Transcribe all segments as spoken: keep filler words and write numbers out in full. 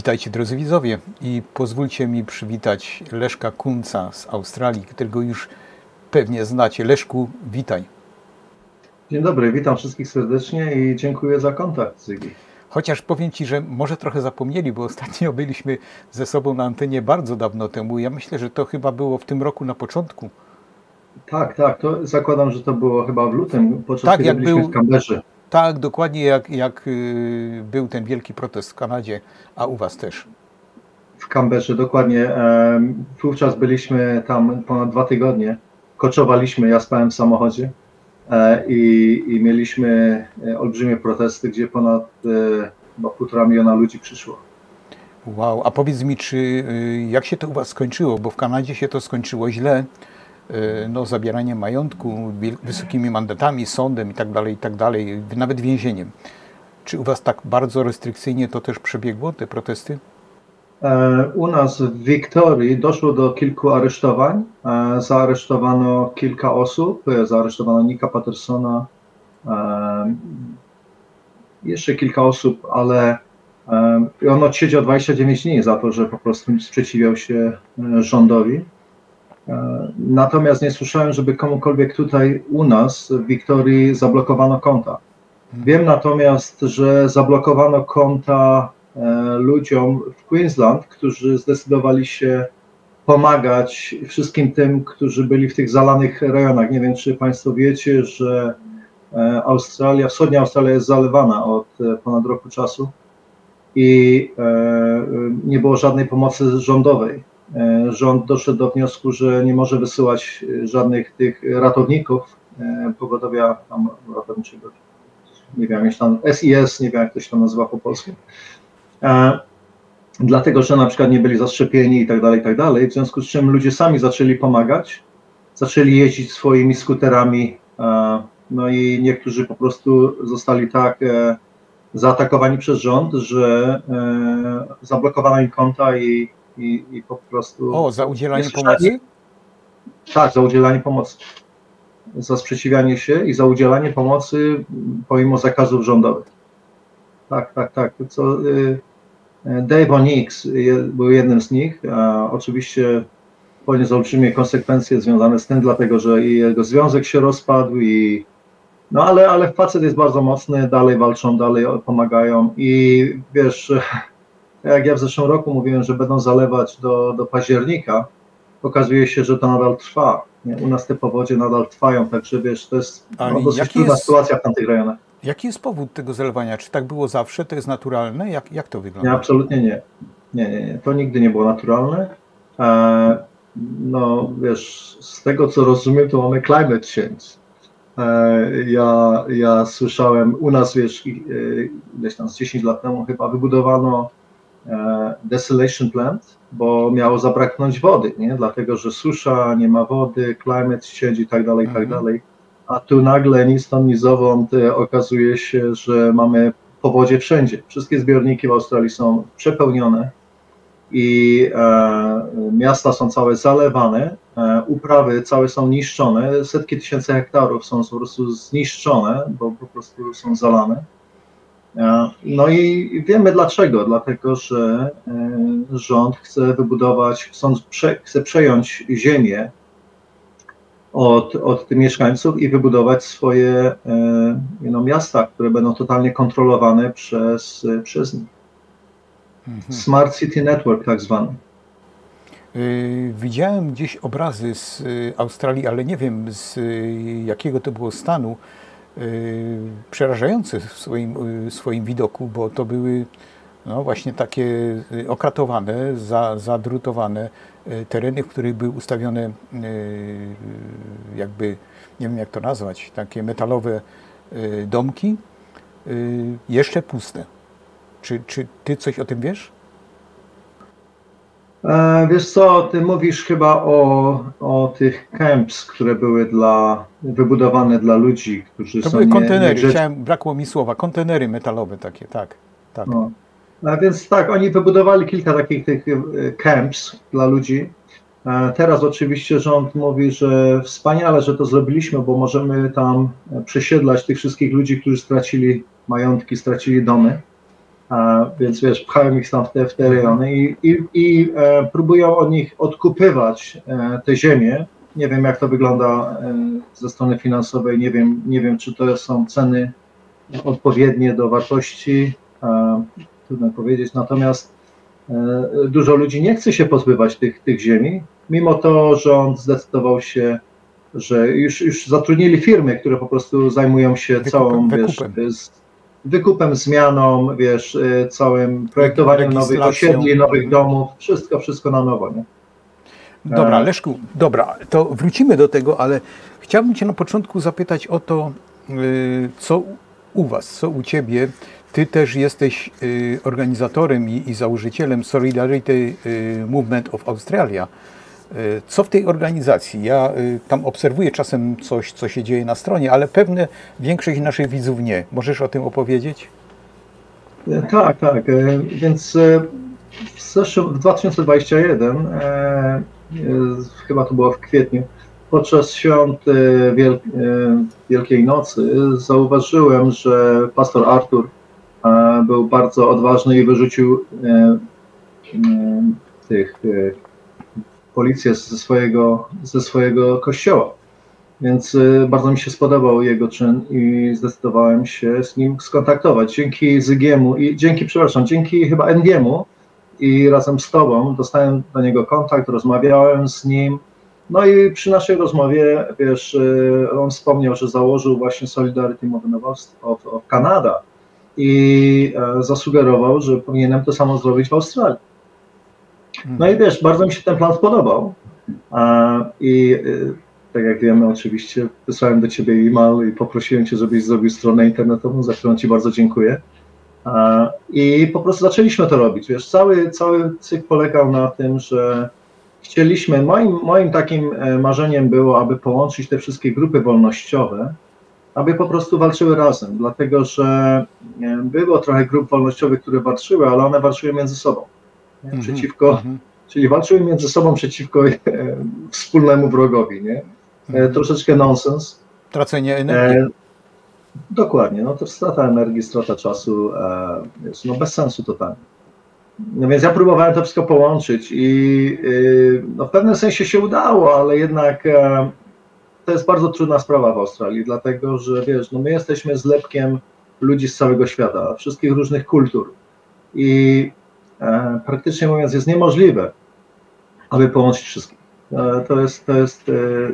Witajcie drodzy widzowie i pozwólcie mi przywitać Leszka Kunca z Australii, którego już pewnie znacie. Leszku, witaj. Dzień dobry, witam wszystkich serdecznie i dziękuję za kontakt, Zygi. Chociaż powiem Ci, że może trochę zapomnieli, bo ostatnio byliśmy ze sobą na antenie bardzo dawno temu. Ja myślę, że to chyba było w tym roku na początku. Tak, tak, to zakładam, że to było chyba w lutym, podczas tak, kiedy jak byliśmy był, w Canberrze. Tak, dokładnie jak, jak yy, był ten wielki protest w Kanadzie, a u Was też. W Canberrze, dokładnie. Wówczas byliśmy tam ponad dwa tygodnie. Koczowaliśmy, ja spałem w samochodzie i, i mieliśmy olbrzymie protesty, gdzie ponad chyba półtora miliona ludzi przyszło. Wow, a powiedz mi, czy jak się to u Was skończyło, bo w Kanadzie się to skończyło źle, no zabieraniem majątku, wysokimi mandatami, sądem i tak dalej, i tak dalej, nawet więzieniem. Czy u Was tak bardzo restrykcyjnie to też przebiegło, te protesty? U nas w Wiktorii doszło do kilku aresztowań. Zaaresztowano kilka osób, zaaresztowano Nicka Pattersona, jeszcze kilka osób, ale on odsiedział dwadzieścia dziewięć dni za to, że po prostu sprzeciwiał się rządowi. Natomiast nie słyszałem, żeby komukolwiek tutaj u nas w Wiktorii zablokowano konta. Wiem natomiast, że zablokowano konta ludziom w Queensland, którzy zdecydowali się pomagać wszystkim tym, którzy byli w tych zalanych rejonach. Nie wiem, czy Państwo wiecie, że Australia, wschodnia Australia jest zalewana od ponad roku czasu i nie było żadnej pomocy rządowej. Rząd doszedł do wniosku, że nie może wysyłać żadnych tych ratowników, pogotowia tam ratowniczego, nie wiem, jak tam S I S, nie wiem, jak to się tam nazywa po polsku. E, dlatego, że na przykład nie byli zaszczepieni i tak dalej, i tak dalej, w związku z czym ludzie sami zaczęli pomagać, zaczęli jeździć swoimi skuterami, e, no i niektórzy po prostu zostali tak e, zaatakowani przez rząd, że e, zablokowano im konta i, i, i po prostu... O, za udzielanie pomocy? Tak, za udzielanie pomocy, za sprzeciwianie się i za udzielanie pomocy pomimo zakazów rządowych. Tak, tak, tak. Co, y, Dave O'Neill był jednym z nich. A oczywiście poniósł olbrzymie konsekwencje związane z tym, dlatego że i jego związek się rozpadł, i, no ale, ale facet jest bardzo mocny, dalej walczą, dalej pomagają i wiesz, jak ja w zeszłym roku mówiłem, że będą zalewać do, do października, okazuje się, że to nadal trwa. Nie? U nas te powodzie nadal trwają, także wiesz, to jest no, dosyć trudna jest... sytuacja w tamtych rejonach. Jaki jest powód tego zalewania? Czy tak było zawsze? To jest naturalne? Jak, jak to wygląda? Nie, absolutnie nie. Nie, nie, nie. To nigdy nie było naturalne. E, no wiesz, z tego co rozumiem, to mamy climate change. E, ja, ja słyszałem, u nas wiesz, gdzieś tam z dziesięć lat temu chyba wybudowano e, desalination plant, bo miało zabraknąć wody, nie? Dlatego, że susza, nie ma wody, climate change i tak dalej, i tak Mhm. dalej. A tu nagle ni stąd, ni zowąd okazuje się, że mamy powodzie wszędzie. Wszystkie zbiorniki w Australii są przepełnione i e, miasta są całe zalewane, e, uprawy całe są niszczone, setki tysięcy hektarów są po prostu zniszczone, bo po prostu są zalane. E, no i wiemy dlaczego, dlatego że e, rząd chce wybudować, chcą, prze, chce przejąć ziemię Od, od tych mieszkańców i wybudować swoje you know, miasta, które będą totalnie kontrolowane przez, przez nich. Mhm. Smart City Network tak zwany. Yy, widziałem gdzieś obrazy z Australii, ale nie wiem z jakiego to było stanu, yy, przerażające w swoim, yy, swoim widoku, bo to były no właśnie takie okratowane, za, zadrutowane tereny, w których były ustawione jakby, nie wiem jak to nazwać, takie metalowe domki, jeszcze puste. Czy, czy ty coś o tym wiesz? E, wiesz co, ty mówisz chyba o, o tych camps, które były dla, wybudowane dla ludzi, którzy to są były kontenery, nie, nie chciałem, brakło mi słowa, kontenery metalowe takie, tak. tak. No. A więc tak, oni wybudowali kilka takich tych camps dla ludzi. Teraz oczywiście rząd mówi, że wspaniale, że to zrobiliśmy, bo możemy tam przesiedlać tych wszystkich ludzi, którzy stracili majątki, stracili domy. więc wiesz, pchałem ich tam w te, w te rejony i, i, i e, próbują od nich odkupywać e, te ziemię. Nie wiem, jak to wygląda e, ze strony finansowej, nie wiem, nie wiem, czy to są ceny odpowiednie do wartości, e, trudno powiedzieć, natomiast e, dużo ludzi nie chce się pozbywać tych, tych ziemi, mimo to rząd zdecydował się, że już, już zatrudnili firmy, które po prostu zajmują się wykupem, całą, wykupem. wiesz, z, wykupem, zmianą, wiesz, całym projektowaniem nowych osiedli, nowych domów, wszystko, wszystko na nowo, nie? Dobra, Leszku, dobra, to wrócimy do tego, ale chciałbym Cię na początku zapytać o to, co u Was, co u Ciebie. Ty też jesteś organizatorem i, i założycielem Solidarity Movement of Australia. Co w tej organizacji? Ja tam obserwuję czasem coś, co się dzieje na stronie, ale pewnie większość naszych widzów nie. Możesz o tym opowiedzieć? Tak, tak. Więc w, zeszłym, w dwa tysiące dwudziestym pierwszym, e, chyba to było w kwietniu, podczas świąt Wiel, Wielkiej Nocy zauważyłem, że pastor Artur e, był bardzo odważny i wyrzucił e, e, tych e, policję ze swojego, ze swojego kościoła. Więc bardzo mi się spodobał jego czyn i zdecydowałem się z nim skontaktować. Dzięki Zygiemu i dzięki, przepraszam, dzięki chyba Endiemu i razem z tobą dostałem do niego kontakt, rozmawiałem z nim. No i przy naszej rozmowie, wiesz, on wspomniał, że założył właśnie Solidarity Movement of, of Canada i zasugerował, że powinienem to samo zrobić w Australii. No i wiesz, bardzo mi się ten plan spodobał i tak jak wiemy, oczywiście wysłałem do Ciebie e-mail i poprosiłem Cię, żebyś zrobił stronę internetową, za którą Ci bardzo dziękuję. I po prostu zaczęliśmy to robić. Wiesz, cały, cały cykl polegał na tym, że chcieliśmy, moim, moim takim marzeniem było, aby połączyć te wszystkie grupy wolnościowe, aby po prostu walczyły razem, dlatego że było trochę grup wolnościowych, które walczyły, ale one walczyły między sobą. Mm-hmm, przeciwko, mm-hmm. Czyli walczyły między sobą przeciwko e, wspólnemu wrogowi, nie? E, troszeczkę nonsens. Tracenie energii. E, dokładnie, no to strata energii, strata czasu, e, jest, no bez sensu totalnie. No więc ja próbowałem to wszystko połączyć i e, no w pewnym sensie się udało, ale jednak e, to jest bardzo trudna sprawa w Australii, dlatego że wiesz, no my jesteśmy zlepkiem ludzi z całego świata, wszystkich różnych kultur i E, praktycznie mówiąc jest niemożliwe, aby połączyć wszystkich. E, to jest, to jest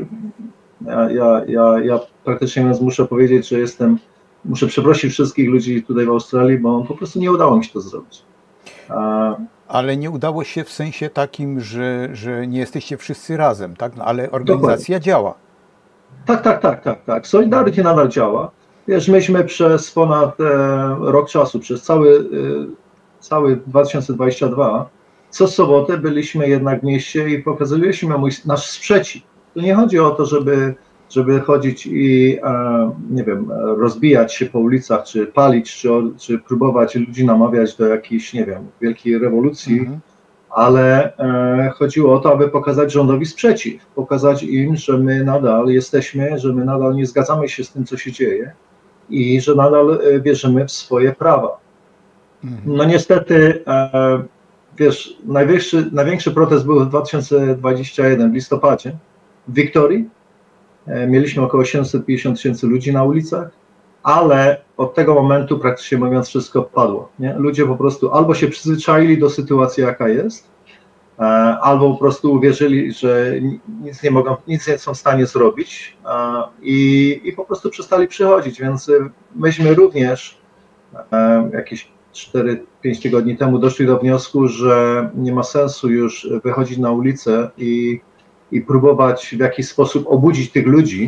e, ja, ja, ja praktycznie mówiąc muszę powiedzieć, że jestem, muszę przeprosić wszystkich ludzi tutaj w Australii, bo po prostu nie udało mi się to zrobić. E, ale nie udało się w sensie takim, że, że nie jesteście wszyscy razem, tak? No, ale organizacja dokładnie. Działa. Tak, tak, tak, tak, tak. Solidarity nadal działa. Wiesz, myśmy przez ponad e, rok czasu, przez cały e, cały dwa tysiące dwudziesty drugi, co sobotę byliśmy jednak w mieście i pokazaliśmy mój, nasz sprzeciw. Tu nie chodzi o to, żeby, żeby chodzić i, e, nie wiem, rozbijać się po ulicach, czy palić, czy, czy próbować ludzi namawiać do jakiejś, nie wiem, wielkiej rewolucji, mhm. ale e, chodziło o to, aby pokazać rządowi sprzeciw, pokazać im, że my nadal jesteśmy, że my nadal nie zgadzamy się z tym, co się dzieje i że nadal wierzymy w swoje prawa. No niestety, e, wiesz, największy, największy protest był w dwa tysiące dwudziestym pierwszym, w listopadzie, w Wiktorii. E, mieliśmy około osiemset pięćdziesiąt tysięcy ludzi na ulicach, ale od tego momentu praktycznie mówiąc wszystko padło. Nie? Ludzie po prostu albo się przyzwyczaili do sytuacji, jaka jest, e, albo po prostu uwierzyli, że nic nie mogą, nic nie są w stanie zrobić e, i, i po prostu przestali przychodzić, więc myśmy również e, jakieś cztery pięć tygodni temu doszli do wniosku, że nie ma sensu już wychodzić na ulicę i, i próbować w jakiś sposób obudzić tych ludzi,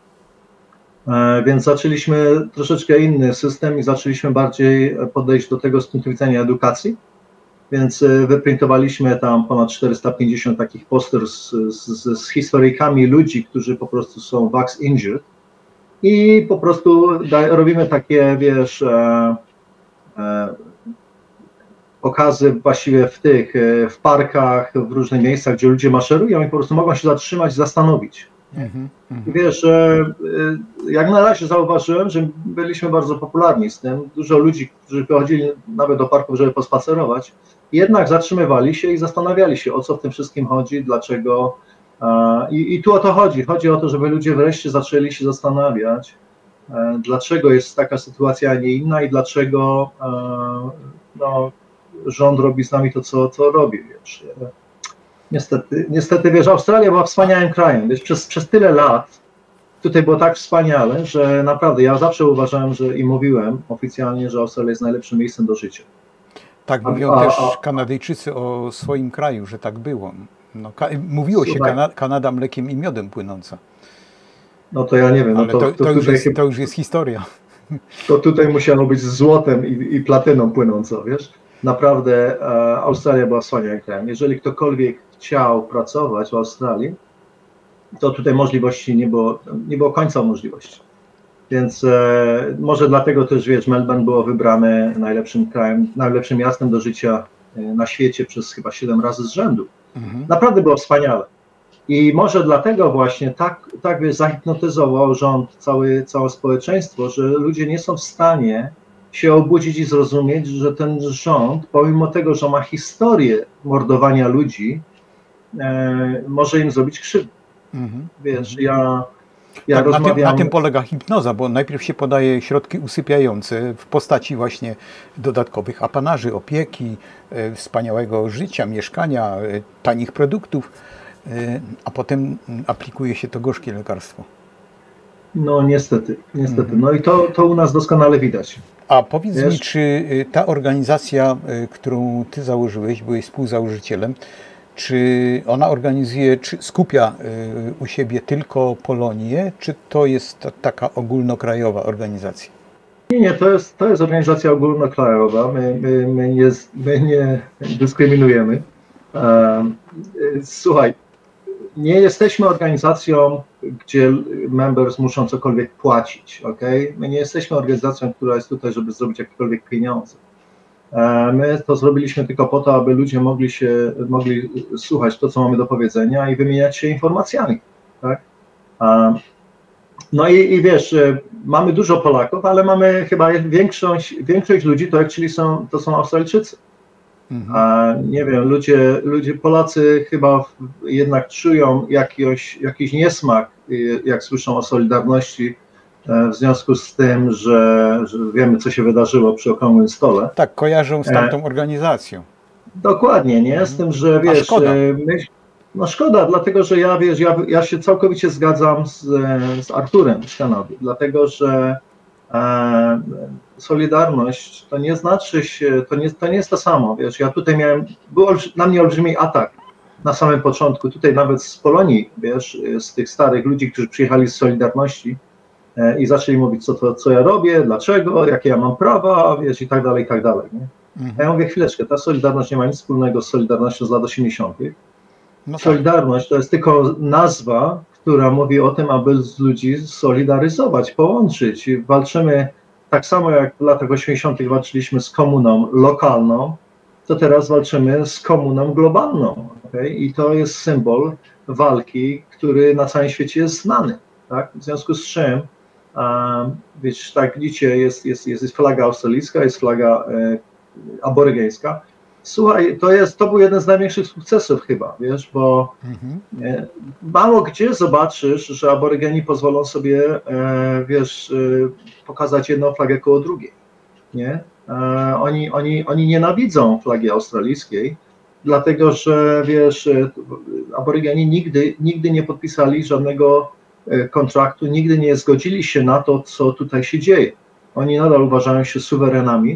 e, więc zaczęliśmy troszeczkę inny system i zaczęliśmy bardziej podejść do tego z punktu widzenia edukacji, więc wyprintowaliśmy tam ponad czterysta pięćdziesiąt takich poster z, z, z historyjkami ludzi, którzy po prostu są vax injured i po prostu da, robimy takie, wiesz, e, pokazy właściwie w tych, w parkach, w różnych miejscach, gdzie ludzie maszerują i po prostu mogą się zatrzymać, zastanowić. Nie? I wiesz, że jak na razie zauważyłem, że byliśmy bardzo popularni z tym. Dużo ludzi, którzy wychodzili nawet do parków, żeby pospacerować, jednak zatrzymywali się i zastanawiali się, o co w tym wszystkim chodzi, dlaczego. I, i tu o to chodzi. Chodzi o to, żeby ludzie wreszcie zaczęli się zastanawiać, dlaczego jest taka sytuacja, a nie inna i dlaczego no, rząd robi z nami to, co, co robi, wiesz. Niestety, niestety, wiesz, Australia była wspaniałym krajem, wiesz, przez, przez tyle lat tutaj było tak wspaniale, że naprawdę ja zawsze uważałem, że i mówiłem oficjalnie, że Australia jest najlepszym miejscem do życia. Tak mówią a, też a, Kanadyjczycy o swoim kraju, że tak było. No, ka mówiło się Kana Kanada mlekiem i miodem płynąca. No to ja nie wiem. No ale to, to, to, już jest, to już jest historia. To tutaj musiało być z złotem i, i platyną płynąco, wiesz. Naprawdę e, Australia była wspaniałym krajem. Jeżeli ktokolwiek chciał pracować w Australii, to tutaj możliwości nie było, nie było końca możliwości. Więc e, może dlatego też, wiesz, Melbourne było wybrane najlepszym krajem, najlepszym miastem do życia na świecie przez chyba siedem razy z rzędu. Mhm. Naprawdę było wspaniale. I może dlatego właśnie tak, tak wiesz, zahipnotyzował rząd, cały, całe społeczeństwo, że ludzie nie są w stanie się obudzić i zrozumieć, że ten rząd, pomimo tego, że ma historię mordowania ludzi, e, może im zrobić krzywdę. Mhm. Wiesz, ja, ja tak, rozmawiam... na, tym, na tym polega hipnoza, bo najpierw się podaje środki usypiające w postaci właśnie dodatkowych apanarzy, opieki, e, wspaniałego życia, mieszkania, e, tanich produktów, e, a potem aplikuje się to gorzkie lekarstwo. No niestety, niestety. Mhm. No i to, to u nas doskonale widać. A powiedz Wiesz? mi, czy ta organizacja, którą ty założyłeś, byłeś współzałożycielem, czy ona organizuje, czy skupia u siebie tylko Polonię, czy to jest taka ogólnokrajowa organizacja? Nie, nie, to jest, to jest organizacja ogólnokrajowa. My, my, my, nie, my nie dyskryminujemy. Um, słuchaj, nie jesteśmy organizacją, gdzie members muszą cokolwiek płacić, okay? My nie jesteśmy organizacją, która jest tutaj, żeby zrobić jakiekolwiek pieniądze. My to zrobiliśmy tylko po to, aby ludzie mogli się, mogli słuchać to, co mamy do powiedzenia i wymieniać się informacjami, tak? No i, i wiesz, mamy dużo Polaków, ale mamy chyba większość, większość ludzi, to actually są, to są Australijczycy. Mhm. A nie wiem, ludzie, ludzie, Polacy chyba jednak czują jakiś, jakiś niesmak, jak słyszą o Solidarności, w związku z tym, że, że wiemy, co się wydarzyło przy Okrągłym Stole. Tak, kojarzą z tamtą organizacją. Dokładnie, nie? Z tym, że wiesz, my, no szkoda, dlatego, że ja, wiesz, ja, ja się całkowicie zgadzam z, z Arturem z Kanady, dlatego, że e, Solidarność to nie znaczy się, to nie, to nie jest to samo, wiesz, ja tutaj miałem, był na mnie olbrzymi atak na samym początku, tutaj nawet z Polonii, wiesz, z tych starych ludzi, którzy przyjechali z Solidarności e, i zaczęli mówić, co, to, co ja robię, dlaczego, jakie ja mam prawa, wiesz, i tak dalej, i tak dalej, nie? Mhm. Ja mówię, chwileczkę, ta Solidarność nie ma nic wspólnego z Solidarnością z lat osiemdziesiątych. No tak. Solidarność to jest tylko nazwa, która mówi o tym, aby z ludzi solidaryzować, połączyć. Walczymy tak samo jak w latach osiemdziesiątych walczyliśmy z komuną lokalną, to teraz walczymy z komuną globalną. Okay? I to jest symbol walki, który na całym świecie jest znany. Tak? W związku z czym, um, wiesz, tak widzicie, jest, jest, jest flaga australijska, jest flaga e, aborygeńska. Słuchaj, to, jest, to był jeden z największych sukcesów chyba, wiesz, bo mhm. e, mało gdzie zobaczysz, że aborygeni pozwolą sobie, e, wiesz, e, pokazać jedną flagę koło drugiej, nie? E, oni, oni, oni nienawidzą flagi australijskiej, dlatego że, wiesz, e, aborygeni nigdy, nigdy nie podpisali żadnego e, kontraktu, nigdy nie zgodzili się na to, co tutaj się dzieje. Oni nadal uważają się suwerenami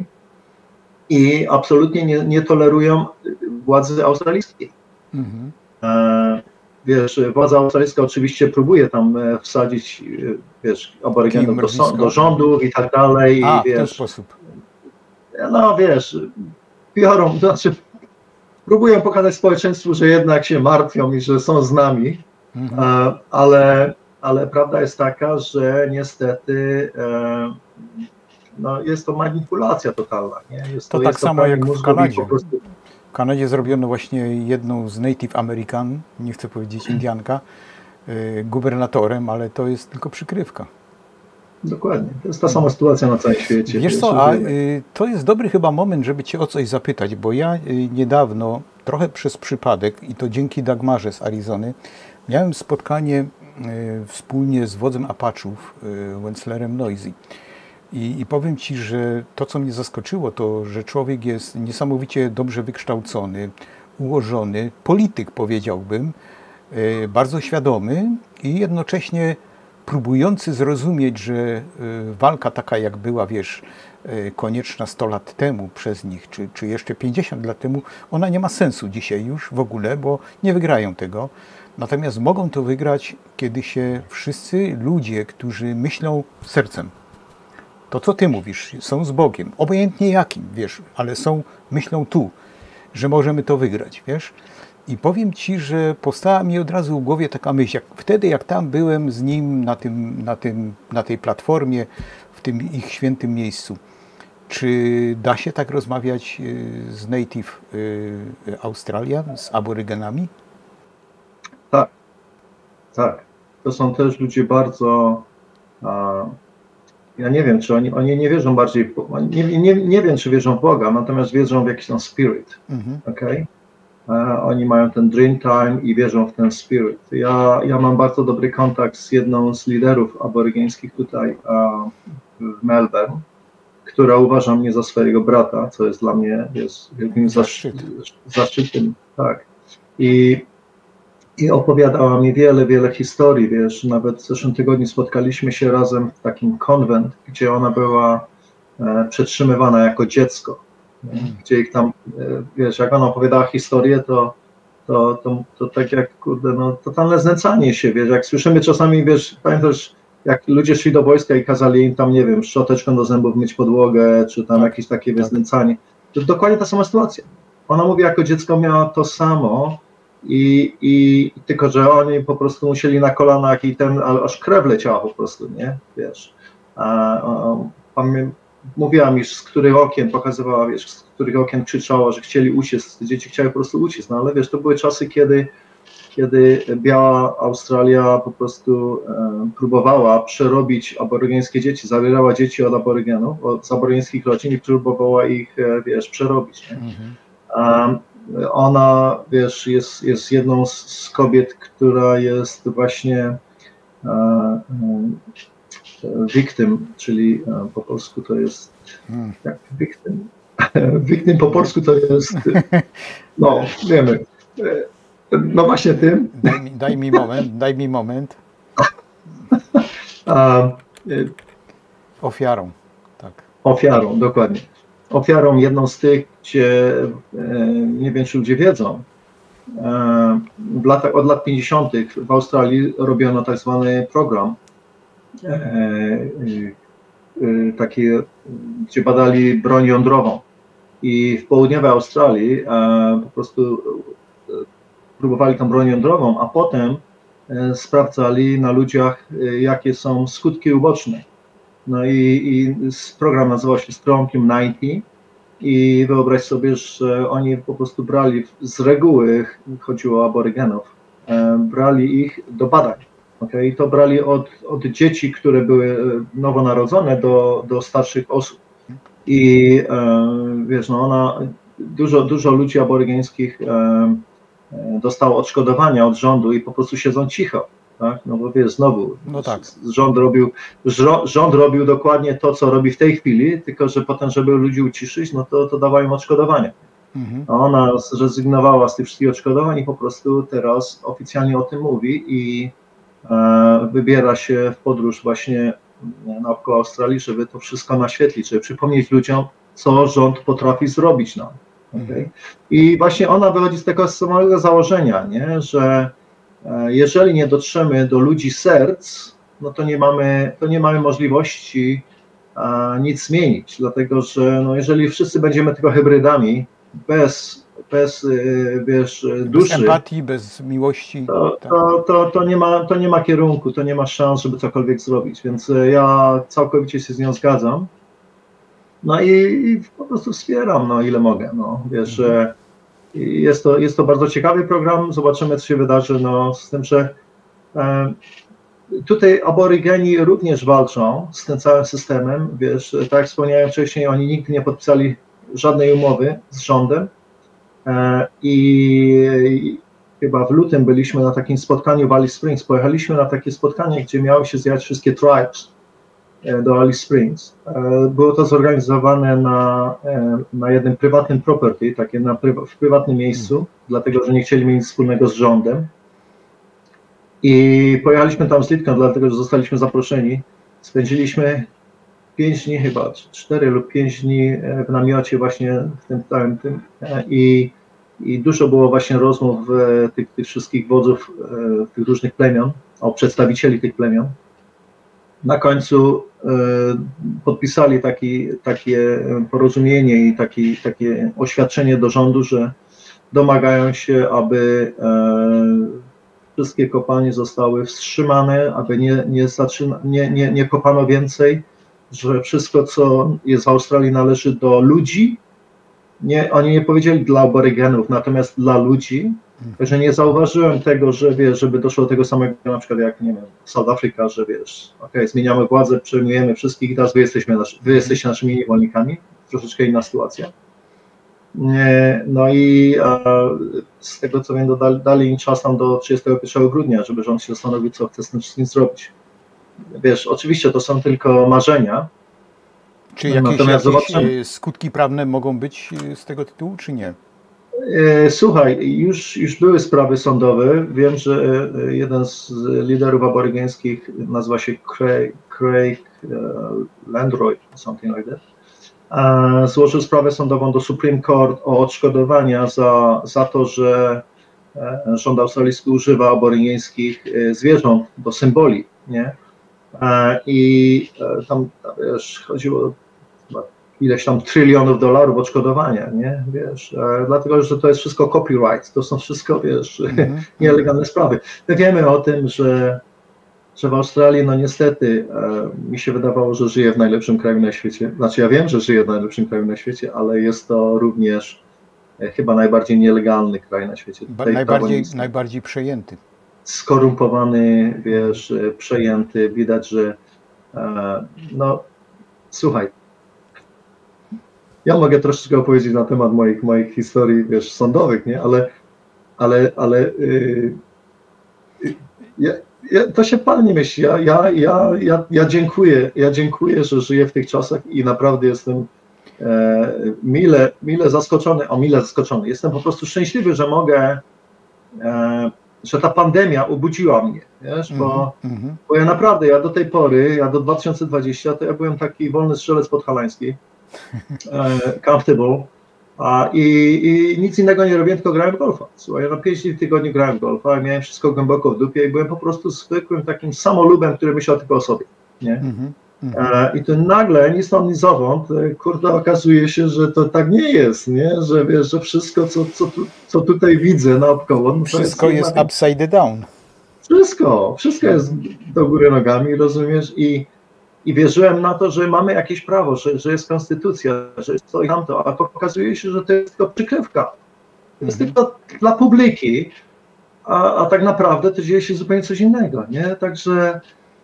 i absolutnie nie, nie tolerują władzy australijskiej. Mhm. E, wiesz, władza australijska oczywiście próbuje tam wsadzić, wiesz, aborygenów do, do rządów i tak dalej. A, i, wiesz, w ten sposób. No wiesz, biorą, to znaczy próbują pokazać społeczeństwu, że jednak się martwią i że są z nami, mhm. e, ale, ale prawda jest taka, że niestety e, no, jest to manipulacja totalna. Nie? Jest to, to tak jest samo to jak w Kanadzie. Prostu... W Kanadzie zrobiono właśnie jedną z Native American, nie chcę powiedzieć Indianka, gubernatorem, ale to jest tylko przykrywka. Dokładnie. To jest ta sama sytuacja na całym świecie. Wiesz co, a to jest dobry chyba moment, żeby Cię o coś zapytać, bo ja niedawno, trochę przez przypadek, i to dzięki Dagmarze z Arizony, miałem spotkanie wspólnie z wodzem Apachów, Wenslerem Noisy. I, I powiem Ci, że to, co mnie zaskoczyło, to, że człowiek jest niesamowicie dobrze wykształcony, ułożony, polityk, powiedziałbym, bardzo świadomy i jednocześnie próbujący zrozumieć, że walka taka, jak była, wiesz, konieczna sto lat temu przez nich, czy, czy jeszcze pięćdziesiąt lat temu, ona nie ma sensu dzisiaj już w ogóle, bo nie wygrają tego. Natomiast mogą to wygrać, kiedy się wszyscy ludzie, którzy myślą sercem, to co Ty mówisz, są z Bogiem, obojętnie jakim, wiesz, ale są, myślą tu, że możemy to wygrać, wiesz. I powiem Ci, że powstała mi od razu w głowie taka myśl, jak wtedy jak tam byłem z nim na, tym, na, tym, na tej platformie, w tym ich świętym miejscu, czy da się tak rozmawiać z Native Australia, z aborygenami? Tak, tak. To są też ludzie bardzo... A, ja nie wiem, czy oni, oni nie wierzą bardziej... Nie, nie, nie wiem, czy wierzą w Boga, natomiast wierzą w jakiś tam spirit. Mhm. Okay? Oni mają ten dream time i wierzą w ten spirit. Ja, ja mam bardzo dobry kontakt z jedną z liderów aborygeńskich tutaj w Melbourne, która uważa mnie za swojego brata, co jest dla mnie jest wielkim zaszczyt. zaszczytem. Tak. I, I opowiadała mi wiele, wiele historii, wiesz, nawet w zeszłym tygodniu spotkaliśmy się razem w takim konwent, gdzie ona była e, przetrzymywana jako dziecko. Gdzie ich tam, wiesz, jak ona opowiadała historię, to, to, to, to tak jak, kurde, no, totalne znęcanie się, wiesz, jak słyszymy czasami, wiesz, pamiętasz, jak ludzie szli do wojska i kazali im tam, nie wiem, szczoteczką do zębów myć podłogę, czy tam tak, jakieś takie tak. znęcanie, to dokładnie ta sama sytuacja. Ona mówi, jako dziecko miała to samo, i, i tylko, że oni po prostu musieli na kolanach i ten, aż krew leciała po prostu, nie, wiesz, a, a, pamię mówiła mi, z których okien pokazywała, wiesz, z których okien krzyczała, że chcieli uciec, dzieci chciały po prostu uciec, no ale wiesz, to były czasy, kiedy, kiedy biała Australia po prostu e, próbowała przerobić aborygeńskie dzieci, zabierała dzieci od aborygenów, od aborygeńskich rodzin i próbowała ich, e, wiesz, przerobić, nie? Mhm. A ona, wiesz, jest, jest jedną z, z kobiet, która jest właśnie e, e, victim, czyli po polsku to jest hmm. jak victim. Victim po polsku to jest, no wiemy, no właśnie tym. Daj mi, daj mi moment, daj mi moment. A, ofiarą, tak. Ofiarą, dokładnie. Ofiarą jedną z tych, gdzie nie wiem, czy ludzie wiedzą, w latach, od lat pięćdziesiątych w Australii robiono tak zwany program, E, e, takie, gdzie badali broń jądrową i w południowej Australii e, po prostu e, próbowali tą broń jądrową, a potem e, sprawdzali na ludziach, e, jakie są skutki uboczne. No i, i program nazywał się Strontium dziewięćdziesiąt i wyobraź sobie, że oni po prostu brali z reguły, chodziło o aborygenów, e, brali ich do badań. Okay, to brali od, od dzieci, które były nowonarodzone do, do starszych osób. I e, wiesz, no ona, dużo, dużo ludzi aborygeńskich e, dostało odszkodowania od rządu i po prostu siedzą cicho, tak? No bo wiesz, znowu, no tak. rząd, robił, rząd robił dokładnie to, co robi w tej chwili, tylko że potem, żeby ludzi uciszyć, no to, to dawają odszkodowania. Mhm. A ona zrezygnowała z tych wszystkich odszkodowań i po prostu teraz oficjalnie o tym mówi i wybiera się w podróż właśnie naokoło Australii, żeby to wszystko naświetlić, żeby przypomnieć ludziom, co rząd potrafi zrobić nam. Okay? I właśnie ona wychodzi z tego samego założenia, nie? Że jeżeli nie dotrzemy do ludzi serc, no to nie mamy, to nie mamy możliwości a, nic zmienić, dlatego że no, jeżeli wszyscy będziemy tylko hybrydami, bez bez, wiesz, duszy. Bez empatii, bez miłości. To, to, to, to, nie ma, to nie ma kierunku, to nie ma szans, żeby cokolwiek zrobić, więc ja całkowicie się z nią zgadzam. No i, i po prostu wspieram, no ile mogę, no wiesz, że jest to, jest to bardzo ciekawy program, zobaczymy, co się wydarzy, no z tym, że Tutaj aborygeni również walczą z tym całym systemem, wiesz, tak jak wspomniałem wcześniej, oni nigdy nie podpisali żadnej umowy z rządem i chyba w lutym byliśmy na takim spotkaniu w Alice Springs, pojechaliśmy na takie spotkanie, gdzie miały się zjechać wszystkie tribes do Alice Springs. Było to zorganizowane na, na jednym prywatnym property, takie na, w prywatnym miejscu, hmm. dlatego że nie chcieli mieć nic wspólnego z rządem. I pojechaliśmy tam z Litką, dlatego że zostaliśmy zaproszeni. Spędziliśmy pięć dni chyba, cztery lub pięć dni w namiocie właśnie w tym całym tym i, i dużo było właśnie rozmów tych, tych wszystkich wodzów tych różnych plemion, o przedstawicieli tych plemion. Na końcu y, podpisali taki, takie porozumienie i taki, takie oświadczenie do rządu, że domagają się, aby y, wszystkie kopalnie zostały wstrzymane, aby nie, nie, zaczyna, nie, nie, nie kopano więcej, że wszystko, co jest w Australii, należy do ludzi. Nie, oni nie powiedzieli dla aborygenów, natomiast dla ludzi. Także nie zauważyłem tego, że wiesz, żeby doszło do tego samego, na przykład jak, nie wiem, South Africa, że wiesz, okej, okay, zmieniamy władzę, przejmujemy wszystkich, teraz wy, jesteśmy nasz, wy jesteście naszymi niewolnikami. Troszeczkę inna sytuacja. No i a, z tego co wiem, dali, dali im czas tam do trzydziestego pierwszego grudnia, żeby rząd się zastanowił, co chce z tym wszystkim zrobić. Wiesz, oczywiście to są tylko marzenia. Czy jakieś, jakieś zobaczymy. skutki prawne mogą być z tego tytułu, czy nie? Słuchaj, już, już były sprawy sądowe. Wiem, że jeden z liderów aborygeńskich nazywa się Craig, Craig uh, Landroyd, something like that. Złożył sprawę sądową do Supreme Court o odszkodowania za, za to, że rząd australijski używa aborygeńskich zwierząt do symboli, nie? I tam, wiesz, chodziło o ileś tam trylionów dolarów odszkodowania, nie? Wiesz, dlatego, że to jest wszystko copyright, to są wszystko, wiesz, mm-hmm. nielegalne sprawy. My wiemy o tym, że że w Australii, no niestety, e, mi się wydawało, że żyję w najlepszym kraju na świecie. Znaczy ja wiem, że żyję w najlepszym kraju na świecie, ale jest to również e, chyba najbardziej nielegalny kraj na świecie. Ba- najbardziej, najbardziej przejęty. Skorumpowany, wiesz, przejęty. Widać, że e, no słuchaj, ja mogę troszeczkę opowiedzieć na temat moich, moich historii, wiesz, sądowych, nie? Ale, ale, ale yy, yy, ja, Ja, to się pan nie myśli. Ja, ja, ja, ja, ja, dziękuję, ja dziękuję, że żyję w tych czasach i naprawdę jestem e, mile, mile zaskoczony, o mile zaskoczony. Jestem po prostu szczęśliwy, że mogę, e, że ta pandemia obudziła mnie, wiesz, bo, mm-hmm. bo ja naprawdę, ja do tej pory, ja do dwa tysiące dwudziestego, to ja byłem taki wolny strzelec podhalański, e, comfortable. A, i, I nic innego nie robiłem, tylko grałem w golfa. Słuchaj, ja na pięć dni w tygodniu grałem w golfa, miałem wszystko głęboko w dupie i byłem po prostu zwykłym takim samolubem, który myślał tylko o sobie. Nie? Mm-hmm, mm-hmm. E, I tu nagle, ni stąd, ni zowąd, kurde, okazuje się, że to tak nie jest, nie? Że wiesz, że wszystko, co, co, tu, co tutaj widzę naokoło... No wszystko jest, jest upside down. Wszystko, wszystko jest do góry nogami, rozumiesz? I I wierzyłem na to, że mamy jakieś prawo, że, że jest konstytucja, że jest to i tamto, a okazuje się, że to jest tylko przykrywka. To jest mm-hmm. tylko dla publiki, a, a tak naprawdę to dzieje się zupełnie coś innego, nie? Także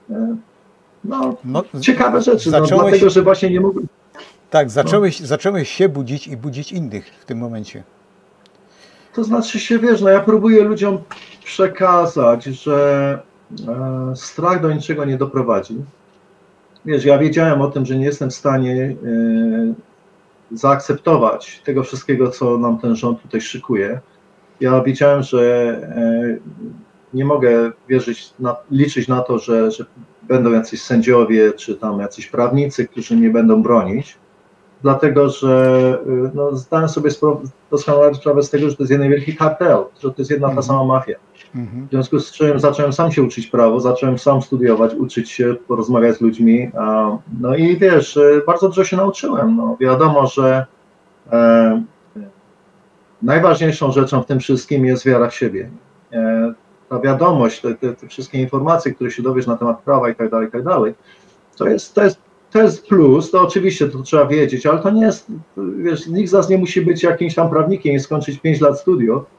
no, no ciekawe rzeczy, zacząłeś, no, dlatego, że właśnie nie mogłem... Tak, zacząłeś, no. zacząłeś się budzić i budzić innych w tym momencie. To znaczy się, wiesz, no ja próbuję ludziom przekazać, że e, strach do niczego nie doprowadzi. Wiesz, ja wiedziałem o tym, że nie jestem w stanie y, zaakceptować tego wszystkiego, co nam ten rząd tutaj szykuje. Ja wiedziałem, że y, nie mogę wierzyć, na, liczyć na to, że, że będą jacyś sędziowie, czy tam jacyś prawnicy, którzy mnie będą bronić, dlatego, że y, no, zdałem sobie doskonale sprawę z tego, że to jest jeden wielki kartel, że to jest jedna ta sama mafia. W związku z czym zacząłem sam się uczyć prawo, zacząłem sam studiować, uczyć się, porozmawiać z ludźmi. No i wiesz, bardzo dużo się nauczyłem. No, wiadomo, że e, najważniejszą rzeczą w tym wszystkim jest wiara w siebie. E, ta wiadomość, te, te, te wszystkie informacje, które się dowiesz na temat prawa i tak dalej, i tak dalej, to jest, to jest, to jest plus, to oczywiście to trzeba wiedzieć, ale to nie jest, wiesz, nikt z nas nie musi być jakimś tam prawnikiem i skończyć pięć lat studiów,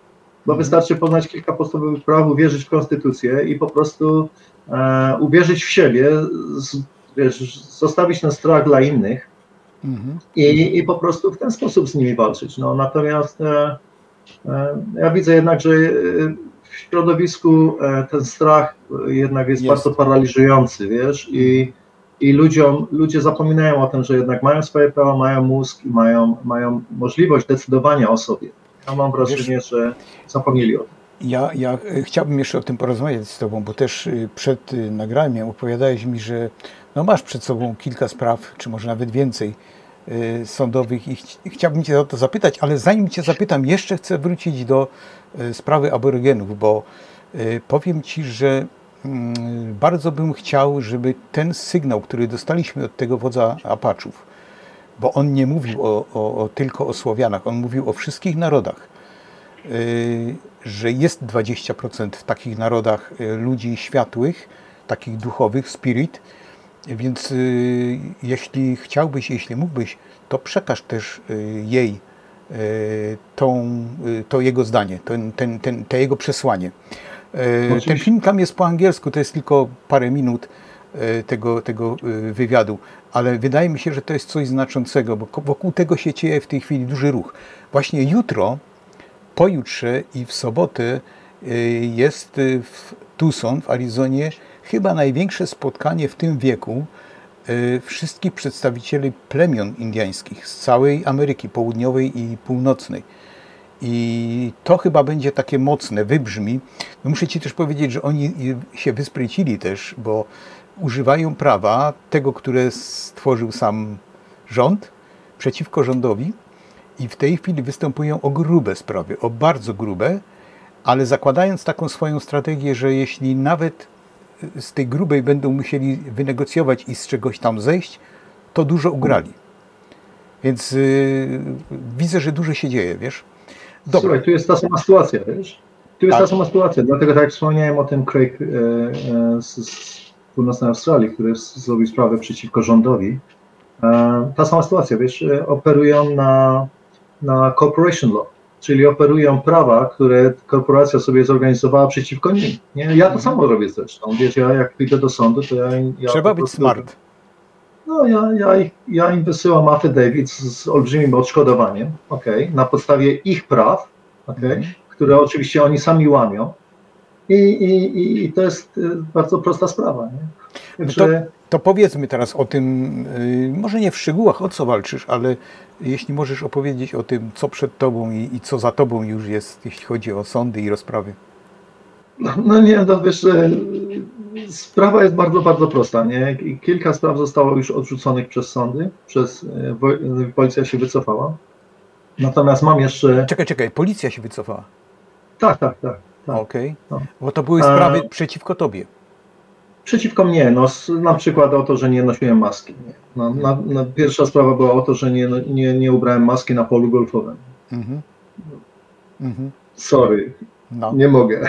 bo wystarczy poznać kilka podstawowych praw, uwierzyć w konstytucję i po prostu e, uwierzyć w siebie, z, wiesz, zostawić ten strach dla innych mhm. i, i po prostu w ten sposób z nimi walczyć. No, natomiast e, e, ja widzę jednak, że w środowisku e, ten strach jednak jest, jest bardzo paraliżujący, wiesz, i I ludziom, ludzie zapominają o tym, że jednak mają swoje prawa, mają mózg i mają, mają możliwość decydowania o sobie. Ja mam wrażenie, Wiesz, że zapomnieli o tym. Ja, ja chciałbym jeszcze o tym porozmawiać z Tobą, bo też przed nagraniem opowiadałeś mi, że no masz przed sobą kilka spraw, czy może nawet więcej y, sądowych i ch chciałbym Cię o to zapytać, ale zanim Cię zapytam, jeszcze chcę wrócić do y, sprawy aborygenów, bo y, powiem Ci, że bardzo bym chciał, żeby ten sygnał, który dostaliśmy od tego wodza Apachów, bo on nie mówił o, o, o, tylko o Słowianach, on mówił o wszystkich narodach, yy, że jest dwadzieścia procent w takich narodach ludzi światłych, takich duchowych, spirit, więc yy, jeśli chciałbyś, jeśli mógłbyś, to przekaż też yy, jej yy, tą, yy, to jego zdanie, ten, ten, ten, to jego przesłanie. Oczywiście. Ten film tam jest po angielsku, to jest tylko parę minut tego, tego wywiadu, ale wydaje mi się, że to jest coś znaczącego, bo wokół tego się dzieje w tej chwili duży ruch. Właśnie jutro, pojutrze i w sobotę jest w Tucson, w Arizonie, chyba największe spotkanie w tym wieku wszystkich przedstawicieli plemion indiańskich z całej Ameryki Południowej i Północnej. I to chyba będzie takie mocne, wybrzmi. No muszę Ci też powiedzieć, że oni się wysprycili też, bo używają prawa tego, które stworzył sam rząd, przeciwko rządowi i w tej chwili występują o grube sprawy, o bardzo grube, ale zakładając taką swoją strategię, że jeśli nawet z tej grubej będą musieli wynegocjować i z czegoś tam zejść, to dużo ugrali. Więc yy, widzę, że dużo się dzieje, wiesz? Dobra. Słuchaj, tu jest ta sama sytuacja, wiesz? Tu jest tak. ta sama sytuacja, dlatego tak jak wspomniałem o tym Craig e, e, z, z północnej Australii, który zrobił sprawę przeciwko rządowi. E, ta sama sytuacja, wiesz, operują na, na corporation law, czyli operują prawa, które korporacja sobie zorganizowała przeciwko nim. Nie? Ja to samo robię zresztą, wiesz, ja jak idę do sądu, to ja... ja Trzeba być smart. No, ja, ja, ja im wysyłam affidavit z, z olbrzymim odszkodowaniem, okay, na podstawie ich praw, okay, mm. które oczywiście oni sami łamią. I, i, i to jest bardzo prosta sprawa. Nie? Także... No to, to powiedzmy teraz o tym, yy, może nie w szczegółach, o co walczysz, ale jeśli możesz opowiedzieć o tym, co przed tobą i, i co za tobą już jest, jeśli chodzi o sądy i rozprawy. No, no nie, no wiesz, sprawa jest bardzo, bardzo prosta. Nie? Kilka spraw zostało już odrzuconych przez sądy, przez policja się wycofała. Natomiast mam jeszcze... Czekaj, czekaj, policja się wycofała? Tak, tak, tak. tak. Okej, okay. no. Bo to były sprawy A... przeciwko tobie. Przeciwko mnie, no, na przykład o to, że nie nosiłem maski. Nie? No, na, na, pierwsza sprawa była o to, że nie, nie, nie ubrałem maski na polu golfowym. Mhm. Mhm. Sorry, no. nie mogę.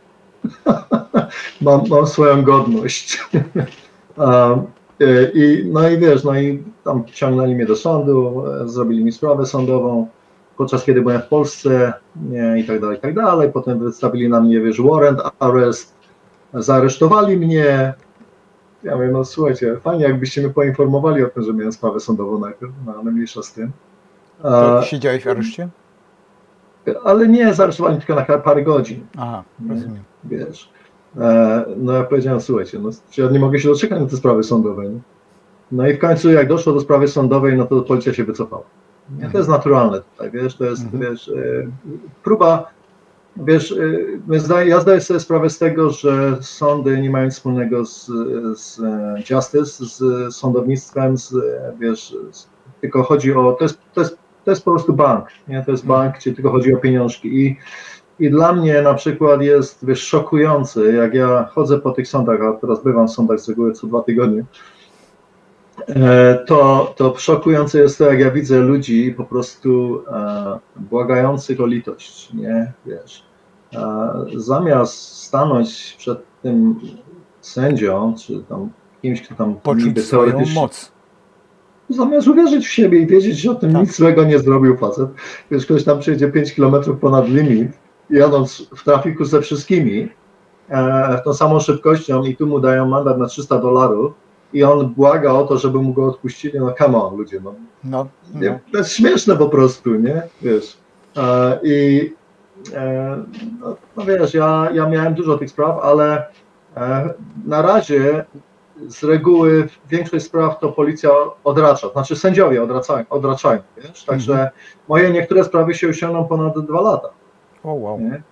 mam, mam swoją godność. um, i, no i wiesz, no i tam ciągnęli mnie do sądu, zrobili mi sprawę sądową, podczas kiedy byłem w Polsce, nie, i tak dalej, i tak dalej. Potem wystawili na mnie, wiesz, warrant arrest, zaaresztowali mnie. Ja mówię, no słuchajcie, fajnie jakbyście mnie poinformowali o tym, że miałem sprawę sądową najpierw, no ale mniejsza z tym. To siedziałeś w areszcie? Ale nie, zaaresztowali tylko na parę godzin. Aha, rozumiem. Wiesz, no ja powiedziałem, słuchajcie, no ja nie mogę się doczekać na te sprawy sądowe. Nie? No i w końcu jak doszło do sprawy sądowej, no to policja się wycofała. Nie? To jest naturalne tutaj, wiesz, to jest, mhm. wiesz, próba, wiesz, ja zdaję sobie sprawę z tego, że sądy nie mają nic wspólnego z, z justice, z sądownictwem, z, wiesz, z, tylko chodzi o, to jest, to jest, to jest po prostu bank, nie? To jest bank, gdzie tylko chodzi o pieniążki i I dla mnie na przykład jest, wiesz, szokujące, jak ja chodzę po tych sądach, a teraz bywam w sądach z reguły co dwa tygodnie, to, to szokujące jest to, jak ja widzę ludzi po prostu e, błagających o litość, nie, wiesz. E, zamiast stanąć przed tym sędzią, czy tam kimś, kto tam poczuć swoją moc. Zamiast uwierzyć w siebie i wiedzieć, że o tym tak. nic złego nie zrobił facet. Wiesz, ktoś tam przejdzie pięć kilometrów ponad limit jadąc w trafiku ze wszystkimi, e, tą samą szybkością i tu mu dają mandat na trzysta dolarów i on błaga o to, żeby mu go odpuścili, no come on, ludzie, no. No, no. Nie, to jest śmieszne po prostu, nie? Wiesz. E, I e, no, no wiesz, ja, ja miałem dużo tych spraw, ale e, na razie z reguły większość spraw to policja odracza, znaczy sędziowie odracają, odraczają, wiesz? Także mhm. moje niektóre sprawy się osiągną ponad dwa lata. O, wow. Nie?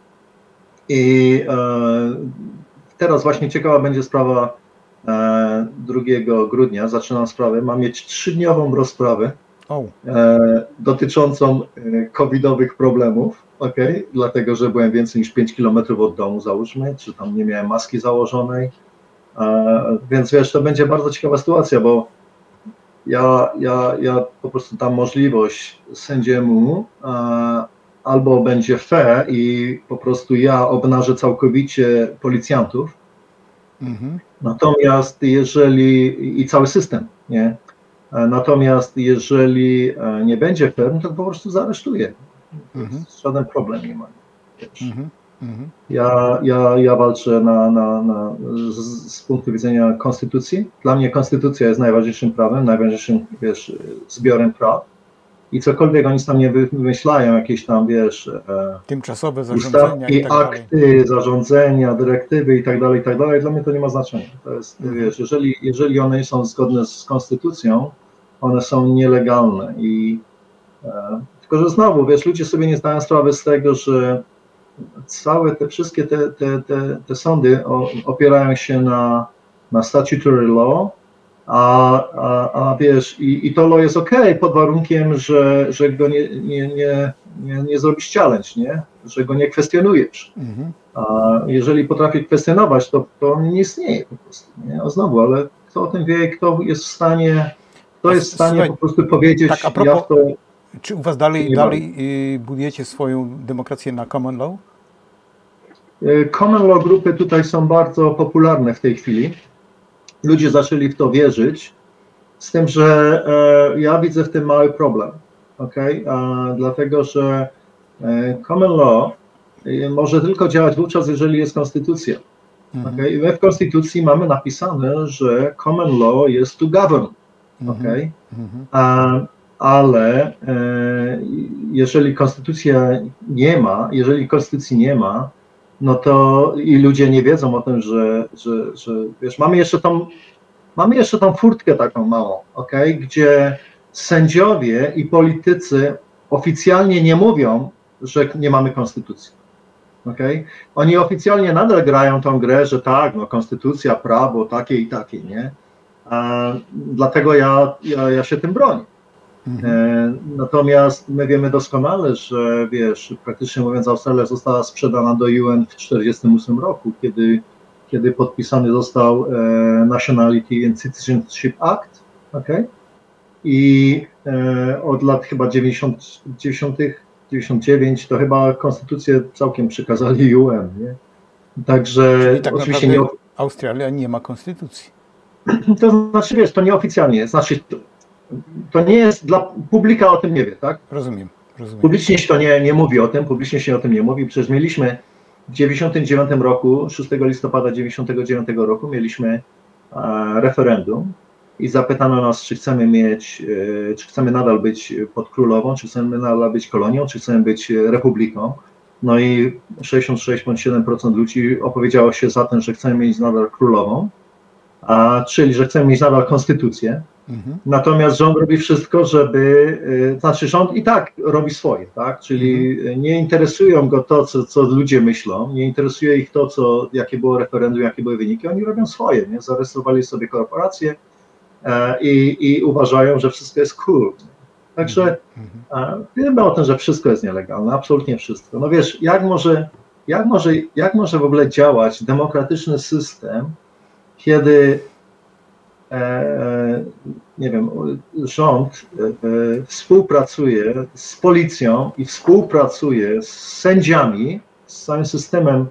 I e, teraz właśnie ciekawa będzie sprawa e, drugiego grudnia, zaczynam sprawę, mam mieć trzydniową rozprawę oh. e, dotyczącą e, covidowych problemów, okay? Dlatego, że byłem więcej niż pięć kilometrów od domu, załóżmy, czy tam nie miałem maski założonej. E, więc wiesz, to będzie bardzo ciekawa sytuacja, bo ja, ja, ja po prostu dam możliwość sędziemu, e, albo będzie fair i po prostu ja obnażę całkowicie policjantów, mhm. natomiast jeżeli, i cały system, nie? E, natomiast jeżeli e, nie będzie fair, no to po prostu zaaresztuję. Mhm. Żaden problem nie ma. Mhm. Mhm. Ja, ja, ja walczę na, na, na, z, z punktu widzenia konstytucji. Dla mnie konstytucja jest najważniejszym prawem, najważniejszym, wiesz, zbiorem praw. I cokolwiek oni tam nie wymyślają, jakieś tam, wiesz, e, tymczasowe zarządzenia i tak akty, dalej. zarządzenia, dyrektywy i tak dalej, i tak dalej, dla mnie to nie ma znaczenia. To jest, mhm. wiesz, jeżeli, jeżeli one są zgodne z konstytucją, one są nielegalne. I e, tylko, że znowu, wiesz, ludzie sobie nie zdają sprawy z tego, że całe te wszystkie te, te, te, te sądy opierają się na, na statutory law, a, a, a wiesz, i, i to law jest ok, pod warunkiem, że, że go nie, nie, nie, nie, nie zrobisz challenge, nie? Że go nie kwestionujesz. Mhm. A jeżeli potrafi kwestionować, to, to on nie istnieje po prostu. Nie? A znowu, ale kto o tym wie, kto jest w stanie, kto jest w stanie Słuchaj, po prostu powiedzieć, tak, a propos, ja w to... Czy u was dalej, dalej budujecie swoją demokrację na common law? Common law grupy tutaj są bardzo popularne w tej chwili. Ludzie zaczęli w to wierzyć, z tym, że e, ja widzę w tym mały problem, okay? e, dlatego, że e, common law e, może tylko działać wówczas, jeżeli jest konstytucja. Mhm. Okay? I my w konstytucji mamy napisane, że common law jest to govern, okay? Mhm. e, ale e, jeżeli konstytucja nie ma, jeżeli konstytucji nie ma, no to i ludzie nie wiedzą o tym, że, że, że wiesz, mamy jeszcze tą, mamy jeszcze tą furtkę taką małą, okay? Gdzie sędziowie i politycy oficjalnie nie mówią, że nie mamy konstytucji. Okay? Oni oficjalnie nadal grają tą grę, że tak, no konstytucja, prawo, takie i takie, nie? A, dlatego ja, ja, ja się tym bronię. Mhm. Natomiast my wiemy doskonale, że wiesz, praktycznie mówiąc, Australia została sprzedana do U N w tysiąc dziewięćset czterdziestym ósmym roku, kiedy, kiedy podpisany został e, Nationality and Citizenship Act, okay? I e, od lat chyba dziewięćdziesiątych, dziewięćdziesiąt dziewięć to chyba konstytucję całkiem przekazali U N, nie? Także czyli tak oczywiście nie... Australia nie ma konstytucji. To znaczy, wiesz, to nieoficjalnie, znaczy to nie jest, dla publika o tym nie wie, tak? Rozumiem, rozumiem. Publicznie się to nie, nie mówi o tym, publicznie się o tym nie mówi, przecież mieliśmy w dziewięćdziesiątym dziewiątym roku, szóstego listopada dziewięćdziesiątego dziewiątego roku mieliśmy e, referendum i zapytano nas, czy chcemy mieć, e, czy chcemy nadal być pod królową, czy chcemy nadal być kolonią, czy chcemy być republiką. No i sześćdziesiąt sześć przecinek siedem procent ludzi opowiedziało się za tym, że chcemy mieć nadal królową, a, czyli że chcemy mieć nadal konstytucję. Mhm. Natomiast rząd robi wszystko, żeby, znaczy rząd i tak robi swoje, tak? Czyli mhm. nie interesują go to, co, co ludzie myślą, nie interesuje ich to, co, jakie było referendum, jakie były wyniki, oni robią swoje, nie? Zarejestrowali sobie korporacje e, i, i uważają, że wszystko jest cool. Także mhm. e, wiemy o tym, że wszystko jest nielegalne, absolutnie wszystko. No wiesz, jak może, jak może, jak może w ogóle działać demokratyczny system, kiedy E, nie wiem, rząd e, współpracuje z policją i współpracuje z sędziami, z całym systemem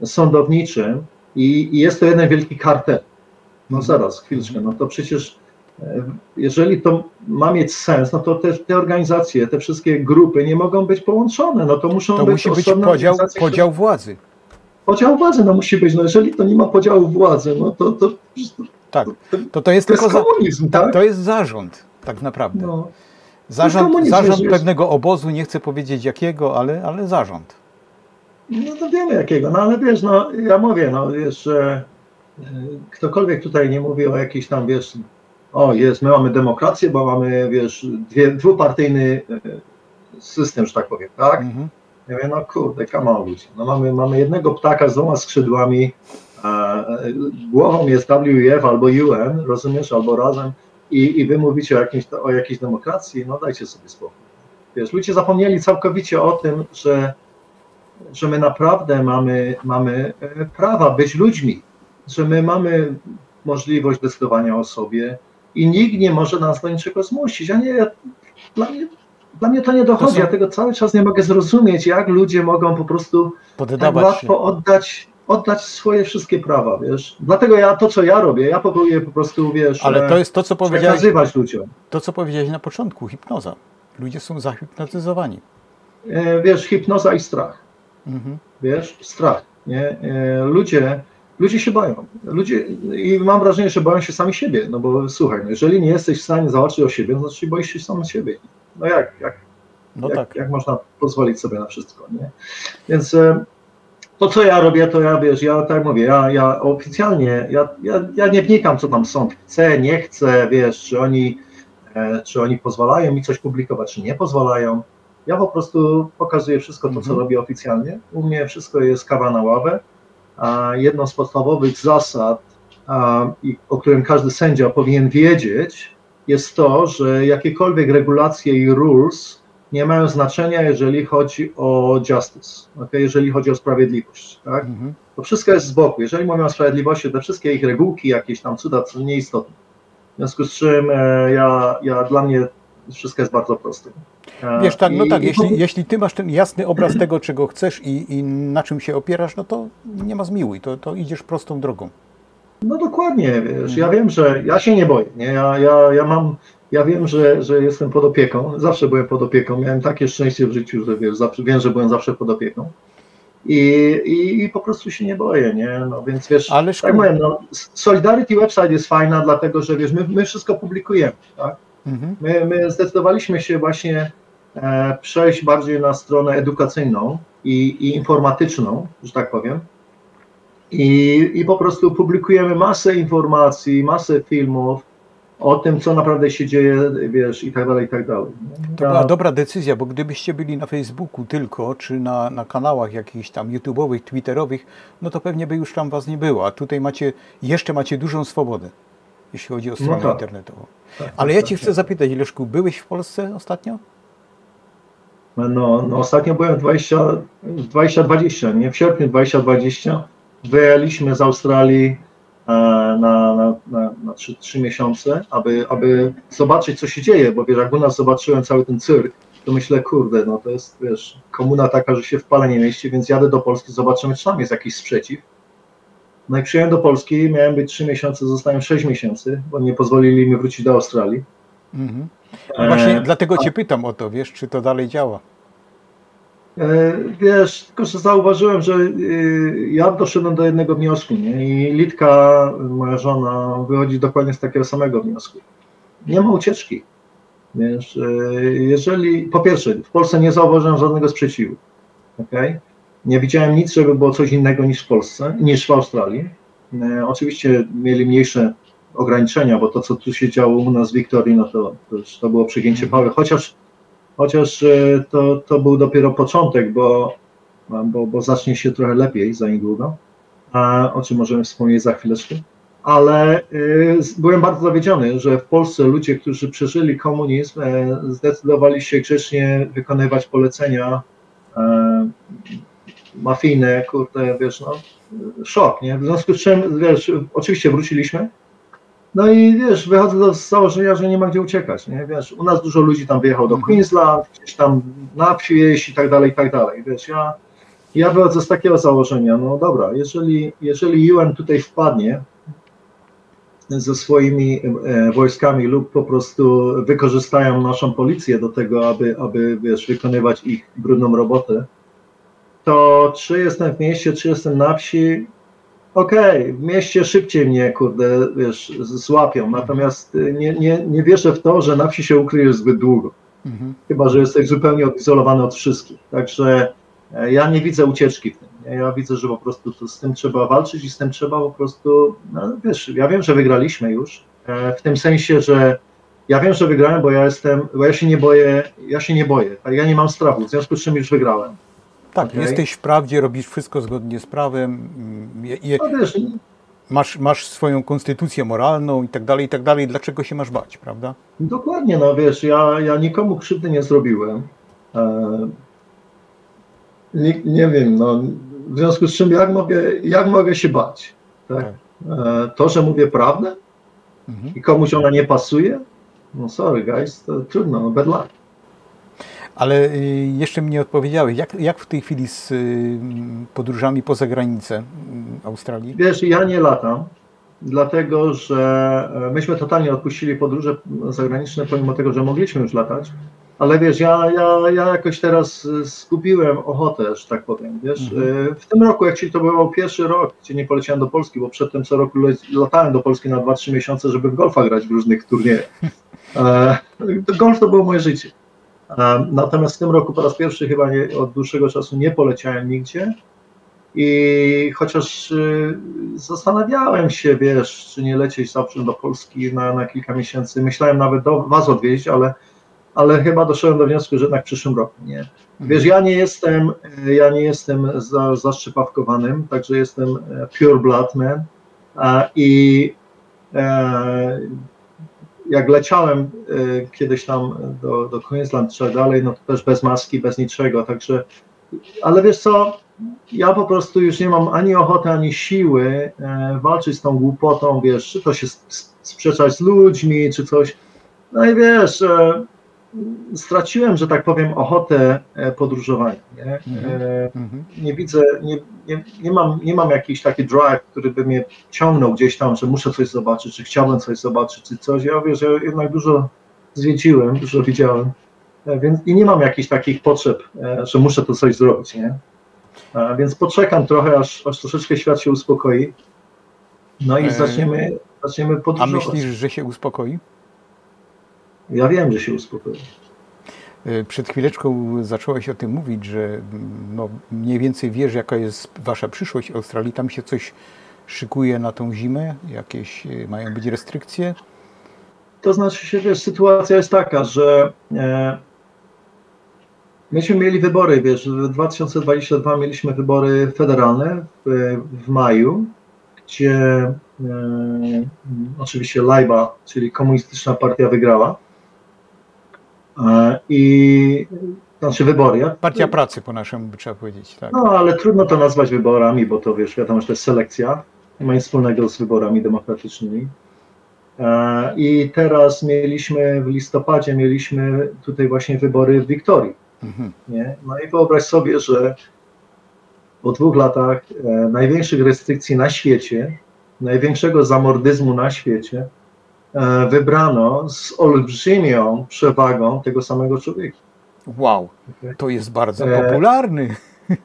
sądowniczym i, i jest to jeden wielki kartel. No zaraz, chwileczkę, no to przecież jeżeli to ma mieć sens, no to te, te organizacje, te wszystkie grupy nie mogą być połączone, no to muszą to być musi być osobne podział, organizacje, podział które... władzy. Podział władzy no musi być, no jeżeli to nie ma podziału władzy, no to to, tak, to, to jest to tylko jest komunizm, za, tak? To jest zarząd, tak naprawdę. No. Zarząd, zarząd pewnego obozu, nie chcę powiedzieć jakiego, ale, ale zarząd. No to wiemy jakiego, no ale wiesz, no ja mówię, no wiesz, że ktokolwiek tutaj nie mówi o jakiejś tam, wiesz, o jest, my mamy demokrację, bo mamy, wiesz, dwie, dwupartyjny system, że tak powiem, tak? Mhm. Ja mówię, no kurde, come on, ludzie, no mamy, mamy jednego ptaka z dwoma skrzydłami, a głową jest W E F albo U N, rozumiesz, albo razem i, i wy mówicie o, jakimś, o jakiejś demokracji, no dajcie sobie spokój. Wiesz, ludzie zapomnieli całkowicie o tym, że, że my naprawdę mamy, mamy prawa być ludźmi, że my mamy możliwość decydowania o sobie i nikt nie może nas do niczego zmusić. Ja nie, ja, dla, mnie, dla mnie to nie dochodzi, to są... ja tego cały czas nie mogę zrozumieć, jak ludzie mogą po prostu tak łatwo oddać, oddać swoje wszystkie prawa, wiesz. Dlatego ja to, co ja robię, ja próbuję po prostu, wiesz, ale to jest to, co powiedziałeś, ludziom. To, co powiedziałeś na początku, hipnoza. Ludzie są zahipnotyzowani. Wiesz, hipnoza i strach. Mhm. Wiesz, strach. Nie? Ludzie Ludzie się boją. Ludzie, i mam wrażenie, że boją się sami siebie, no bo słuchaj, no jeżeli nie jesteś w stanie zawalczyć o siebie, no to znaczy boisz się sam siebie. No jak, jak, no jak, tak. jak można pozwolić sobie na wszystko, nie? Więc to, co ja robię, to ja, wiesz, ja tak mówię, ja, ja oficjalnie, ja, ja, ja nie wnikam, co tam sąd chce, nie chce, wiesz, czy oni, czy oni pozwalają mi coś publikować, czy nie pozwalają. Ja po prostu pokazuję wszystko to, co mhm. robię oficjalnie. U mnie wszystko jest kawa na ławę. A jedną z podstawowych zasad, a, i, o którym każdy sędzia powinien wiedzieć, jest to, że jakiekolwiek regulacje i rules nie mają znaczenia, jeżeli chodzi o justice, okay? Jeżeli chodzi o sprawiedliwość. Tak? Mhm. To wszystko jest z boku. Jeżeli mówimy o sprawiedliwości, te wszystkie ich regułki, jakieś tam cuda, to nieistotne. W związku z czym e, ja, ja, dla mnie wszystko jest bardzo proste. Wiesz, tak, no tak, I, jeśli, i... jeśli ty masz ten jasny obraz tego, czego chcesz i, i na czym się opierasz, no to nie ma zmiłuj, to, to idziesz prostą drogą. No dokładnie, wiesz, ja wiem, że ja się nie boję, nie? Ja, ja, ja mam, ja wiem, że, że jestem pod opieką, zawsze byłem pod opieką, miałem takie szczęście w życiu, że wiesz, zawsze, wiem, że byłem zawsze pod opieką i, i, i po prostu się nie boję, nie? No więc wiesz, Ależ tak powiem, no, Solidarity website jest fajna, dlatego, że wiesz, my, my wszystko publikujemy, tak? Mhm. My, my zdecydowaliśmy się właśnie e, przejść bardziej na stronę edukacyjną i, i informatyczną, że tak powiem. I, I po prostu publikujemy masę informacji, masę filmów o tym, co naprawdę się dzieje, wiesz, i tak dalej, i tak dalej. To ja... była dobra decyzja, bo gdybyście byli na Facebooku tylko, czy na, na kanałach jakichś tam YouTube'owych, Twitterowych, no to pewnie by już tam was nie było, a tutaj macie, jeszcze macie dużą swobodę, jeśli chodzi o stronę no tak. internetową. Tak, Ale ja cię chcę zapytać, Leszku, byłeś w Polsce ostatnio? No, no ostatnio byłem w dwadzieścia dwadzieścia, nie? W sierpniu dwa tysiące dwudziestym wyjechaliśmy z Australii e, na, na, na, na trzy, trzy miesiące, aby, aby zobaczyć, co się dzieje, bo wiesz, jak u nas zobaczyłem cały ten cyrk, to myślę, kurde, no to jest, wiesz, komuna taka, że się w pale nie mieści, więc jadę do Polski, zobaczymy, czy tam jest jakiś sprzeciw. No i przyjechałem do Polski, miałem być trzy miesiące, zostałem sześć miesięcy, bo nie pozwolili mi wrócić do Australii. Mhm. No właśnie e, dlatego cię a... pytam o to, wiesz, czy to dalej działa? E, wiesz, tylko że zauważyłem, że e, ja doszedłem do jednego wniosku, nie? I Litka, moja żona, wychodzi dokładnie z takiego samego wniosku. Nie ma ucieczki. Wiesz, e, jeżeli, po pierwsze, w Polsce nie zauważyłem żadnego sprzeciwu, okay? Nie widziałem nic, żeby było coś innego niż w Polsce, niż w Australii. E, oczywiście mieli mniejsze ograniczenia, bo to, co tu się działo u nas w Wiktorii, no to, to, to było przegięcie pały, chociaż, chociaż e, to, to był dopiero początek, bo, bo, bo zacznie się trochę lepiej za niedługo, a, o czym możemy wspomnieć za chwileczkę. Ale e, byłem bardzo zawiedziony, że w Polsce ludzie, którzy przeżyli komunizm, e, zdecydowali się grzecznie wykonywać polecenia e, mafijne, kurde, wiesz, no, szok, nie? W związku z czym, wiesz, oczywiście wróciliśmy, no i wiesz, wychodzę do założenia, że nie ma gdzie uciekać, nie? Wiesz, u nas dużo ludzi tam wyjechało do Queensland, gdzieś tam na wieś i tak dalej, i tak dalej, wiesz, ja, ja wychodzę z takiego założenia, no dobra, jeżeli, jeżeli U N tutaj wpadnie ze swoimi wojskami lub po prostu wykorzystają naszą policję do tego, aby, aby wiesz, wykonywać ich brudną robotę, to czy jestem w mieście, czy jestem na wsi, okej, okay, w mieście szybciej mnie, kurde, wiesz, złapią, natomiast nie, nie, nie wierzę w to, że na wsi się ukryjesz zbyt długo, mhm. chyba że jesteś zupełnie odizolowany od wszystkich, także ja nie widzę ucieczki w tym. Ja widzę, że po prostu to z tym trzeba walczyć i z tym trzeba po prostu, no wiesz, ja wiem, że wygraliśmy już, w tym sensie, że ja wiem, że wygrałem, bo ja jestem, bo ja się nie boję, ja się nie boję, ja nie mam strachu, w związku z czym już wygrałem. Tak, okay? Jesteś w prawdzie, robisz wszystko zgodnie z prawem, je, no wiesz, masz, masz swoją konstytucję moralną i tak dalej, i tak dalej, dlaczego się masz bać, prawda? Dokładnie, no wiesz, ja, ja nikomu krzywdy nie zrobiłem, e, nie, nie wiem, no w związku z czym jak mogę, jak mogę się bać? Tak? Tak. E, to, że mówię prawdę mhm. i komuś ona nie pasuje, no sorry guys, to trudno, no bad luck. Ale jeszcze mi nie odpowiedziałeś, jak, jak w tej chwili z podróżami poza granicę Australii? Wiesz, ja nie latam, dlatego że myśmy totalnie odpuścili podróże zagraniczne, pomimo tego, że mogliśmy już latać, ale wiesz, ja, ja, ja jakoś teraz zgubiłem ochotę, że tak powiem, wiesz, mhm. w tym roku, jak ci to był pierwszy rok, gdzie nie poleciałem do Polski, bo przedtem co roku latałem do Polski na dwa trzy miesiące, żeby w golfa grać w różnych turniejach. Golf to było moje życie. Natomiast w tym roku po raz pierwszy chyba nie, od dłuższego czasu nie poleciałem nigdzie i chociaż y, zastanawiałem się, wiesz, czy nie lecieć zawsze do Polski na, na kilka miesięcy, myślałem nawet do was odwieźć, ale, ale chyba doszedłem do wniosku, że jednak w przyszłym roku, nie. Wiesz, ja nie jestem, ja nie jestem za, zaszczypawkowanym, także jestem pure blood man a, i e, jak leciałem y, kiedyś tam do, do Queensland czy dalej, no to też bez maski, bez niczego, także, ale wiesz co, ja po prostu już nie mam ani ochoty, ani siły e, walczyć z tą głupotą, wiesz, czy to się sprzeczać z ludźmi, czy coś, no i wiesz, e, straciłem, że tak powiem, ochotę podróżowania, nie, e, nie widzę, nie, nie, nie, mam, nie mam jakiś taki drive, który by mnie ciągnął gdzieś tam, że muszę coś zobaczyć, czy chciałbym coś zobaczyć, czy coś, ja wiesz, ja jednak dużo zwiedziłem, dużo widziałem, e, więc i nie mam jakichś takich potrzeb, e, że muszę to coś zrobić, nie, e, więc poczekam trochę, aż, aż troszeczkę świat się uspokoi, no i zaczniemy, zaczniemy podróżować. A myślisz, że się uspokoi? Ja wiem, że się uspokoi. Przed chwileczką zacząłeś o tym mówić, że no mniej więcej wiesz, jaka jest wasza przyszłość w Australii. Tam się coś szykuje na tą zimę? Jakieś mają być restrykcje? To znaczy się, wiesz, sytuacja jest taka, że e, myśmy mieli wybory, wiesz, w dwa tysiące dwudziestym drugim mieliśmy wybory federalne w, w maju, gdzie e, oczywiście Labour, czyli komunistyczna partia, wygrała. I znaczy wybory. Ja, Partia Pracy po naszemu by trzeba powiedzieć. Tak. No ale trudno to nazwać wyborami, bo to wiesz, wiadomo, że to jest selekcja, nie ma nic wspólnego z wyborami demokratycznymi. I teraz mieliśmy w listopadzie, mieliśmy tutaj właśnie wybory w Wiktorii. Mhm. Nie? No i wyobraź sobie, że po dwóch latach e, największych restrykcji na świecie, największego zamordyzmu na świecie, wybrano z olbrzymią przewagą tego samego człowieka. Wow, to jest bardzo popularny.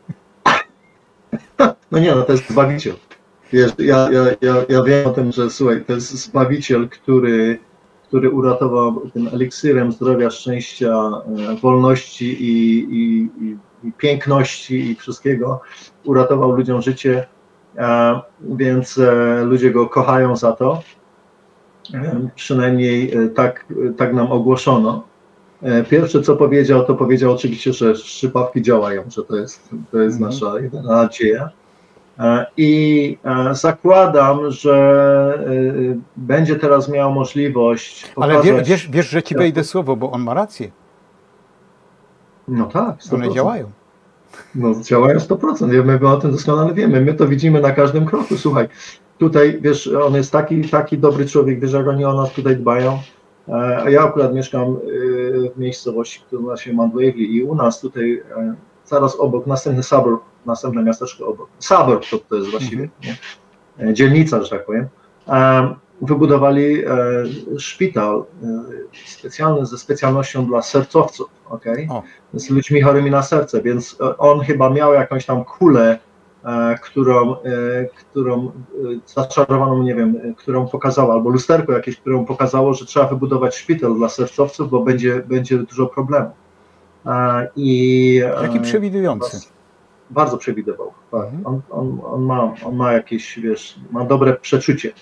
No nie, no to jest Zbawiciel. Wiesz, ja, ja, ja, ja wiem o tym, że słuchaj, to jest Zbawiciel, który, który uratował tym eliksirem zdrowia, szczęścia, wolności i, i, i, i piękności i wszystkiego. Uratował ludziom życie, więc ludzie go kochają za to. Przynajmniej tak, tak nam ogłoszono. Pierwsze, co powiedział, to powiedział oczywiście, że szczypawki działają, że to jest, to jest mm. nasza jedyna nadzieja. I zakładam, że będzie teraz miał możliwość pokazać... Ale wiesz, wiesz, wiesz, że ci wejdę słowo, bo on ma rację. No tak, sto procent. One działają. No działają sto procent, my o tym doskonale wiemy, my to widzimy na każdym kroku, słuchaj. Tutaj, wiesz, on jest taki, taki dobry człowiek, wiesz, jak oni o nas tutaj dbają. A ja akurat mieszkam w miejscowości, która nazywa się Mount Waverley i u nas tutaj zaraz obok, następny suburb, następne miasteczko obok. Suburb to, to jest właściwie, nie? Dzielnica, że tak powiem. wybudowali e, szpital e, specjalny ze specjalnością dla sercowców, okay? Z ludźmi chorymi na serce, więc on chyba miał jakąś tam kulę, e, którą, e, którą e, zaczarowaną, nie wiem, którą pokazała, albo lusterko jakieś, którą pokazało, że trzeba wybudować szpital dla sercowców, bo będzie, będzie dużo problemów. E, i, Jaki przewidujący. Was, bardzo przewidywał, tak. Mhm. On, on, on, ma, on ma jakieś, wiesz, ma dobre przeczucie.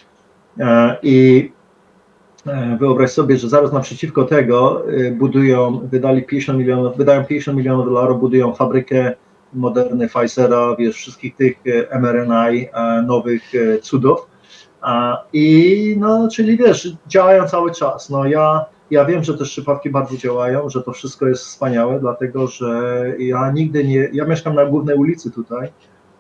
I wyobraź sobie, że zaraz naprzeciwko tego budują, wydali pięćdziesiąt milionów, wydają pięćdziesiąt milionów dolarów, budują fabrykę Moderny, Pfizera, wiesz, wszystkich tych em R N I, nowych cudów. I no, czyli wiesz, działają cały czas. No ja, ja wiem, że te przypadki bardzo działają, że to wszystko jest wspaniałe, dlatego że ja nigdy nie, ja mieszkam na głównej ulicy tutaj.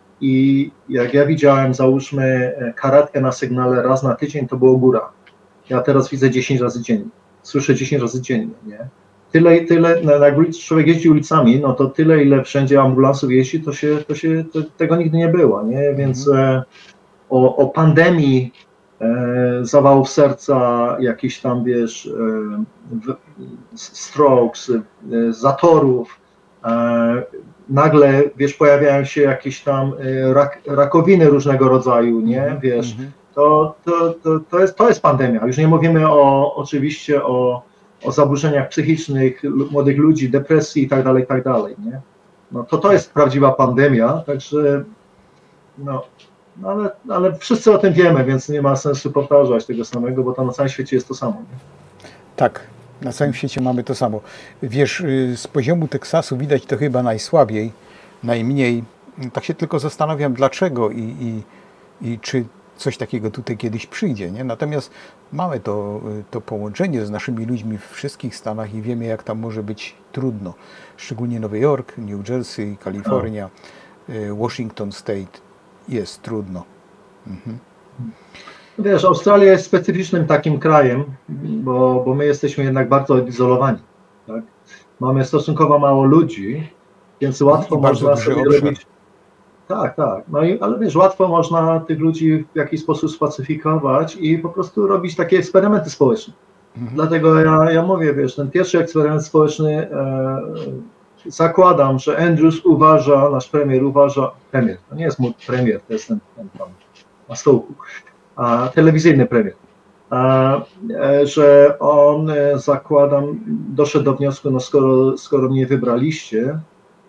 I jak ja widziałem, załóżmy, karetkę na sygnale raz na tydzień, to było góra. Ja teraz widzę dziesięć razy dziennie. Słyszę dziesięć razy dziennie, nie? Tyle, tyle, jak człowiek jeździ ulicami, no to tyle, ile wszędzie ambulansów jeździ, to się, to się, to, tego nigdy nie było, nie? Więc e, o, o pandemii e, zawałów serca, jakichś tam, wiesz, e, strokes, e, zatorów, e, nagle, wiesz, pojawiają się jakieś tam rak, rakowiny różnego rodzaju, nie, wiesz, mm-hmm. to, to, to, to, jest, to jest pandemia. Już nie mówimy o, oczywiście o, o zaburzeniach psychicznych młodych ludzi, depresji i tak dalej, i tak dalej, nie. No to to jest prawdziwa pandemia, także, no, ale, ale wszyscy o tym wiemy, więc nie ma sensu powtarzać tego samego, bo to na całym świecie jest to samo, nie? Tak. Na całym świecie mamy to samo. Wiesz, z poziomu Teksasu widać to chyba najsłabiej, najmniej. Tak się tylko zastanawiam, dlaczego i, i, i czy coś takiego tutaj kiedyś przyjdzie, nie? Natomiast mamy to, to połączenie z naszymi ludźmi w wszystkich Stanach i wiemy, jak tam może być trudno. Szczególnie Nowy Jork, New Jersey, Kalifornia, Washington State. Jest trudno. Mhm. Wiesz, Australia jest specyficznym takim krajem, bo, bo my jesteśmy jednak bardzo odizolowani. Tak? Mamy stosunkowo mało ludzi, więc łatwo I można sobie obszar. robić. Tak, tak. No i, ale wiesz, łatwo można tych ludzi w jakiś sposób spacyfikować i po prostu robić takie eksperymenty społeczne. Mhm. Dlatego ja, ja mówię, wiesz, ten pierwszy eksperyment społeczny e, zakładam, że Andrews uważa, nasz premier uważa, premier, to nie jest mój premier, to jest ten, ten tam na stołku. A, telewizyjny premier, a, że on, zakładam, doszedł do wniosku, no skoro, skoro mnie wybraliście,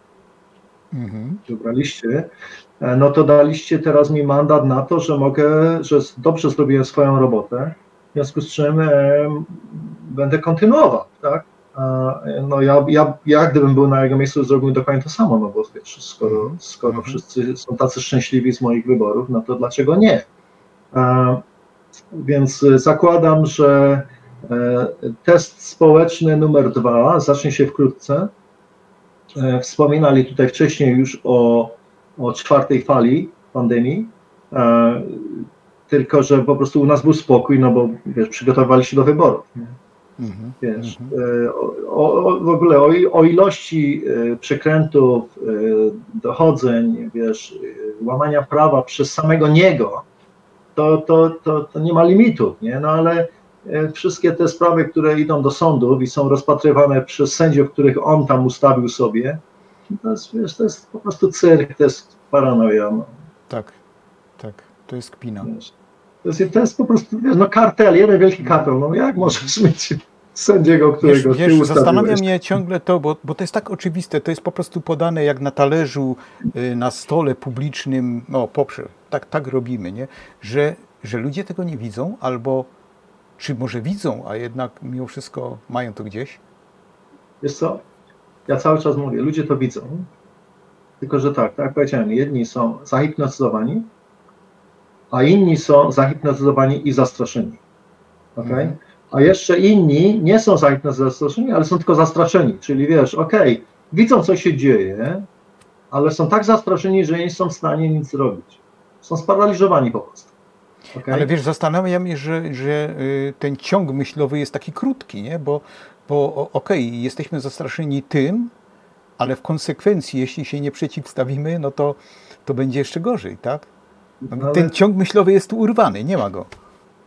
mhm. wybraliście, no to daliście teraz mi mandat na to, że mogę, że dobrze zrobiłem swoją robotę, w związku z czym e, będę kontynuował, tak? A, no ja, ja, ja gdybym był na jego miejscu, zrobił dokładnie to samo, no bo wiesz, skoro, skoro mhm. wszyscy są tacy szczęśliwi z moich wyborów, no to dlaczego nie? Więc zakładam, że test społeczny numer dwa zacznie się wkrótce. Wspominali tutaj wcześniej już o, o czwartej fali pandemii, tylko że po prostu u nas był spokój, no bo wiesz, przygotowali się do wyborów. Mm-hmm, wiesz, mm-hmm. o, o, w ogóle o, o ilości przekrętów, dochodzeń, wiesz, łamania prawa przez samego niego, To, to, to, to nie ma limitu, nie? No ale wszystkie te sprawy, które idą do sądów i są rozpatrywane przez sędziów, których on tam ustawił sobie, to jest, wiesz, to jest po prostu cyrk, to jest paranoja. No. Tak, tak, to jest kpina. Wiesz, to, jest, to jest po prostu, wiesz, no kartel, jeden wielki kartel, no jak możesz mieć sędziego, którego wiesz, ty wiesz, ustawiłeś? zastanawia mnie ciągle to, bo, bo to jest tak oczywiste, to jest po prostu podane jak na talerzu, na stole publicznym, no poprze, tak, tak robimy, nie? Że, że ludzie tego nie widzą, albo czy może widzą, a jednak mimo wszystko mają to gdzieś? Wiesz co, ja cały czas mówię, ludzie to widzą, tylko że tak, tak jak powiedziałem, jedni są zahipnotyzowani, a inni są zahipnotyzowani i zastraszeni, okej? Okay? Mhm. A jeszcze inni nie są zastraszeni, ale są tylko zastraszeni, czyli wiesz, okej, okay, widzą co się dzieje, ale są tak zastraszeni, że nie są w stanie nic zrobić. Są sparaliżowani po prostu. Okay? Ale wiesz, zastanawiam się, że, że ten ciąg myślowy jest taki krótki, nie? Bo, bo okej, okay, jesteśmy zastraszeni tym, ale w konsekwencji, jeśli się nie przeciwstawimy, no to, to będzie jeszcze gorzej, tak? No, ale... Ten ciąg myślowy jest tu urwany, nie ma go.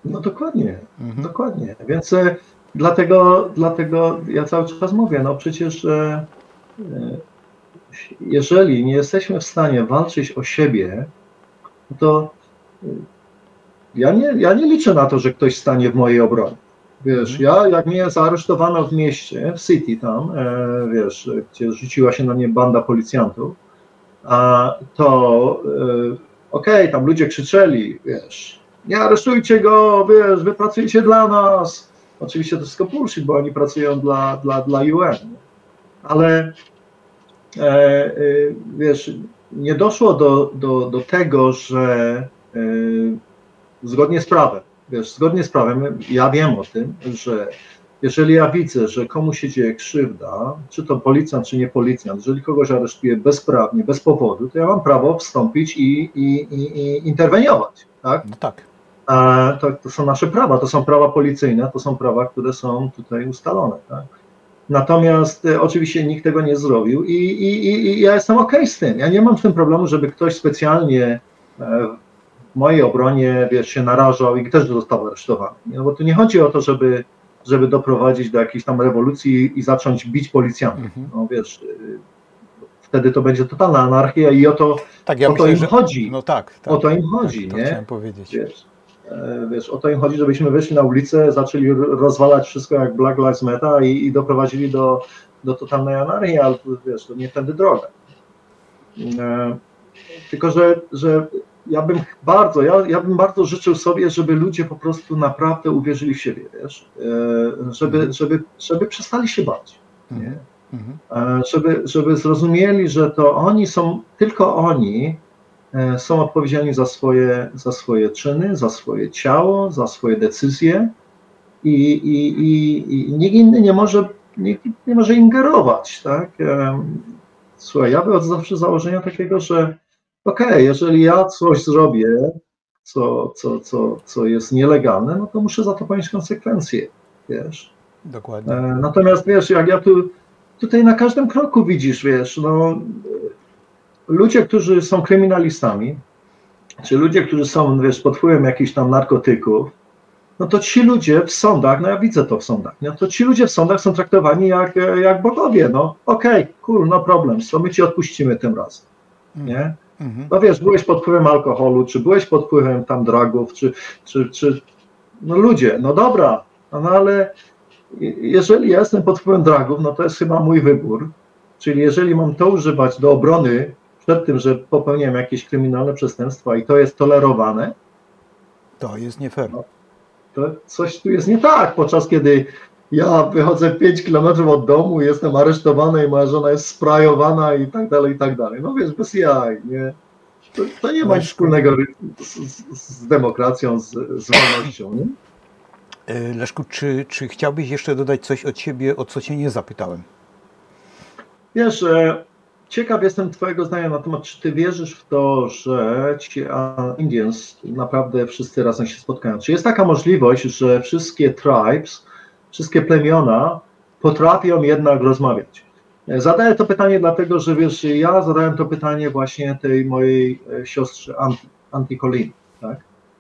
No dokładnie, Mhm. dokładnie. Więc e, dlatego, dlatego ja cały czas mówię, no przecież e, e, jeżeli nie jesteśmy w stanie walczyć o siebie, to e, ja nie, ja nie liczę na to, że ktoś stanie w mojej obronie. Wiesz, Mhm. ja jak mnie zaaresztowano w mieście, w City tam, e, wiesz, gdzie rzuciła się na mnie banda policjantów, a to e, okej, tam ludzie krzyczeli, wiesz, nie aresztujcie go, wiesz, wy pracujecie dla nas. Oczywiście to wszystko bullshit, bo oni pracują dla, dla, dla U N. Ale e, e, wiesz, nie doszło do, do, do tego, że e, zgodnie z prawem, wiesz, zgodnie z prawem, ja wiem o tym, że jeżeli ja widzę, że komuś się dzieje krzywda, czy to policjant, czy nie policjant, jeżeli kogoś aresztuję bezprawnie, bez powodu, to ja mam prawo wstąpić i, i, i, i interweniować, tak? No tak. A to, to są nasze prawa, to są prawa policyjne, to są prawa, które są tutaj ustalone, tak? Natomiast e, oczywiście nikt tego nie zrobił i, i, i, i ja jestem okej okay z tym. Ja nie mam z tym problemu, żeby ktoś specjalnie e, w mojej obronie, wiesz, się narażał i też został aresztowany. Nie? No bo tu nie chodzi o to, żeby, żeby doprowadzić do jakiejś tam rewolucji i zacząć bić policjantów. Mhm. No wiesz, y, wtedy to będzie totalna anarchia i o to, Tak, ja o to myślę, im że... chodzi. No tak, tak. O to im Tak, chodzi, to nie? chciałem powiedzieć. Wiesz, e, wiesz, o to im chodzi, żebyśmy wyszli na ulicę, zaczęli rozwalać wszystko jak Black Lives Matter i, i doprowadzili do, do totalnej anarchii, ale wiesz, to nie tędy droga. E, tylko, że, że ja bym bardzo, ja, ja bym bardzo życzył sobie, żeby ludzie po prostu naprawdę uwierzyli w siebie, wiesz, e, żeby, Mhm. żeby, żeby przestali się bać, Mhm. nie? Mhm. E, żeby, żeby zrozumieli, że to oni są, tylko oni e, są odpowiedzialni za swoje, za swoje czyny, za swoje ciało, za swoje decyzje i, i, i, i nikt inny nie może, nikt nie może ingerować, tak? E, Słuchaj, ja wychodzę zawsze z założenia takiego, że okej, okay, jeżeli ja coś zrobię, co, co, co, co jest nielegalne, no to muszę za to ponieść konsekwencje, wiesz. Dokładnie. E, natomiast wiesz, jak ja tu, tutaj na każdym kroku widzisz, wiesz, no, ludzie, którzy są kryminalistami, czy ludzie, którzy są, wiesz, pod wpływem jakichś tam narkotyków, no to ci ludzie w sądach, no ja widzę to w sądach, no to ci ludzie w sądach są traktowani jak, jak bogowie, no okej, okay, cool, no problem, so my ci odpuścimy tym razem, nie? Mhm. No wiesz, byłeś pod wpływem alkoholu, czy byłeś pod wpływem tam dragów, czy, czy, czy no ludzie, no dobra, no ale jeżeli ja jestem pod wpływem dragów, no to jest chyba mój wybór, czyli jeżeli mam to używać do obrony przed tym, że popełniam jakieś kryminalne przestępstwa i to jest tolerowane, To jest nie fair. No, to coś tu jest nie tak, podczas kiedy ja wychodzę pięć kilometrów od domu, jestem aresztowany i moja żona jest sprajowana i tak dalej, i tak dalej. No wiesz, bez jaj, nie? To, to nie ma nic wspólnego z, z, z demokracją, z, z wolnością, nie? Leszku, czy, czy chciałbyś jeszcze dodać coś od siebie, o co cię nie zapytałem? Wiesz, ciekaw jestem twojego zdania na temat, czy ty wierzysz w to, że ci Indians naprawdę wszyscy razem się spotkają? Czy jest taka możliwość, że wszystkie tribes, wszystkie plemiona potrafią jednak rozmawiać? Zadaję to pytanie dlatego, że wiesz, ja zadałem to pytanie właśnie tej mojej siostrze Anti, Anti Colleen, tak?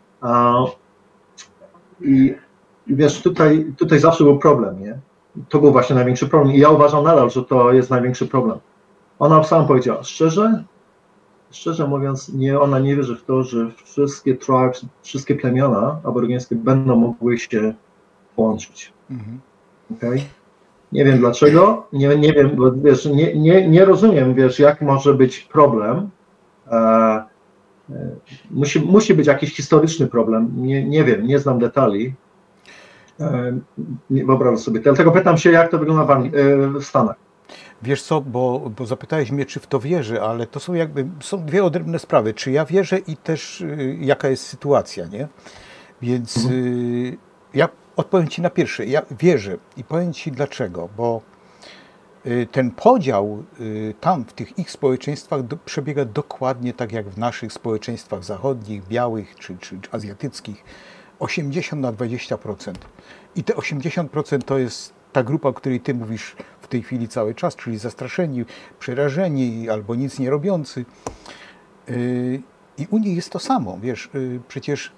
I, i wiesz, tutaj, tutaj zawsze był problem, nie? To był właśnie największy problem i ja uważam nadal, że to jest największy problem. Ona sama powiedziała, szczerze, szczerze mówiąc, nie, ona nie wierzy w to, że wszystkie tribes, wszystkie plemiona aborygeńskie będą mogły się połączyć. Mhm. Okay? Nie wiem dlaczego, nie, nie wiem, bo wiesz, nie, nie, nie rozumiem, wiesz, jak może być problem. E, e, musi, musi być jakiś historyczny problem, nie, nie wiem, nie znam detali. E, nie wyobrażam sobie, dlatego pytam się, jak to wygląda w, Anglii, w Stanach. Wiesz co, bo, bo zapytałeś mnie, czy w to wierzę, ale to są jakby, są dwie odrębne sprawy, czy ja wierzę i też y, jaka jest sytuacja, nie? Więc y, ja odpowiem ci na pierwsze, ja wierzę i powiem ci dlaczego, bo y, ten podział y, tam w tych ich społeczeństwach do, przebiega dokładnie tak jak w naszych społeczeństwach zachodnich, białych czy, czy, czy azjatyckich, osiemdziesiąt na dwadzieścia procent. I te osiemdziesiąt procent to jest ta grupa, o której ty mówisz w tej chwili cały czas, czyli zastraszeni, przerażeni albo nic nie robiący. I u nich jest to samo, wiesz, przecież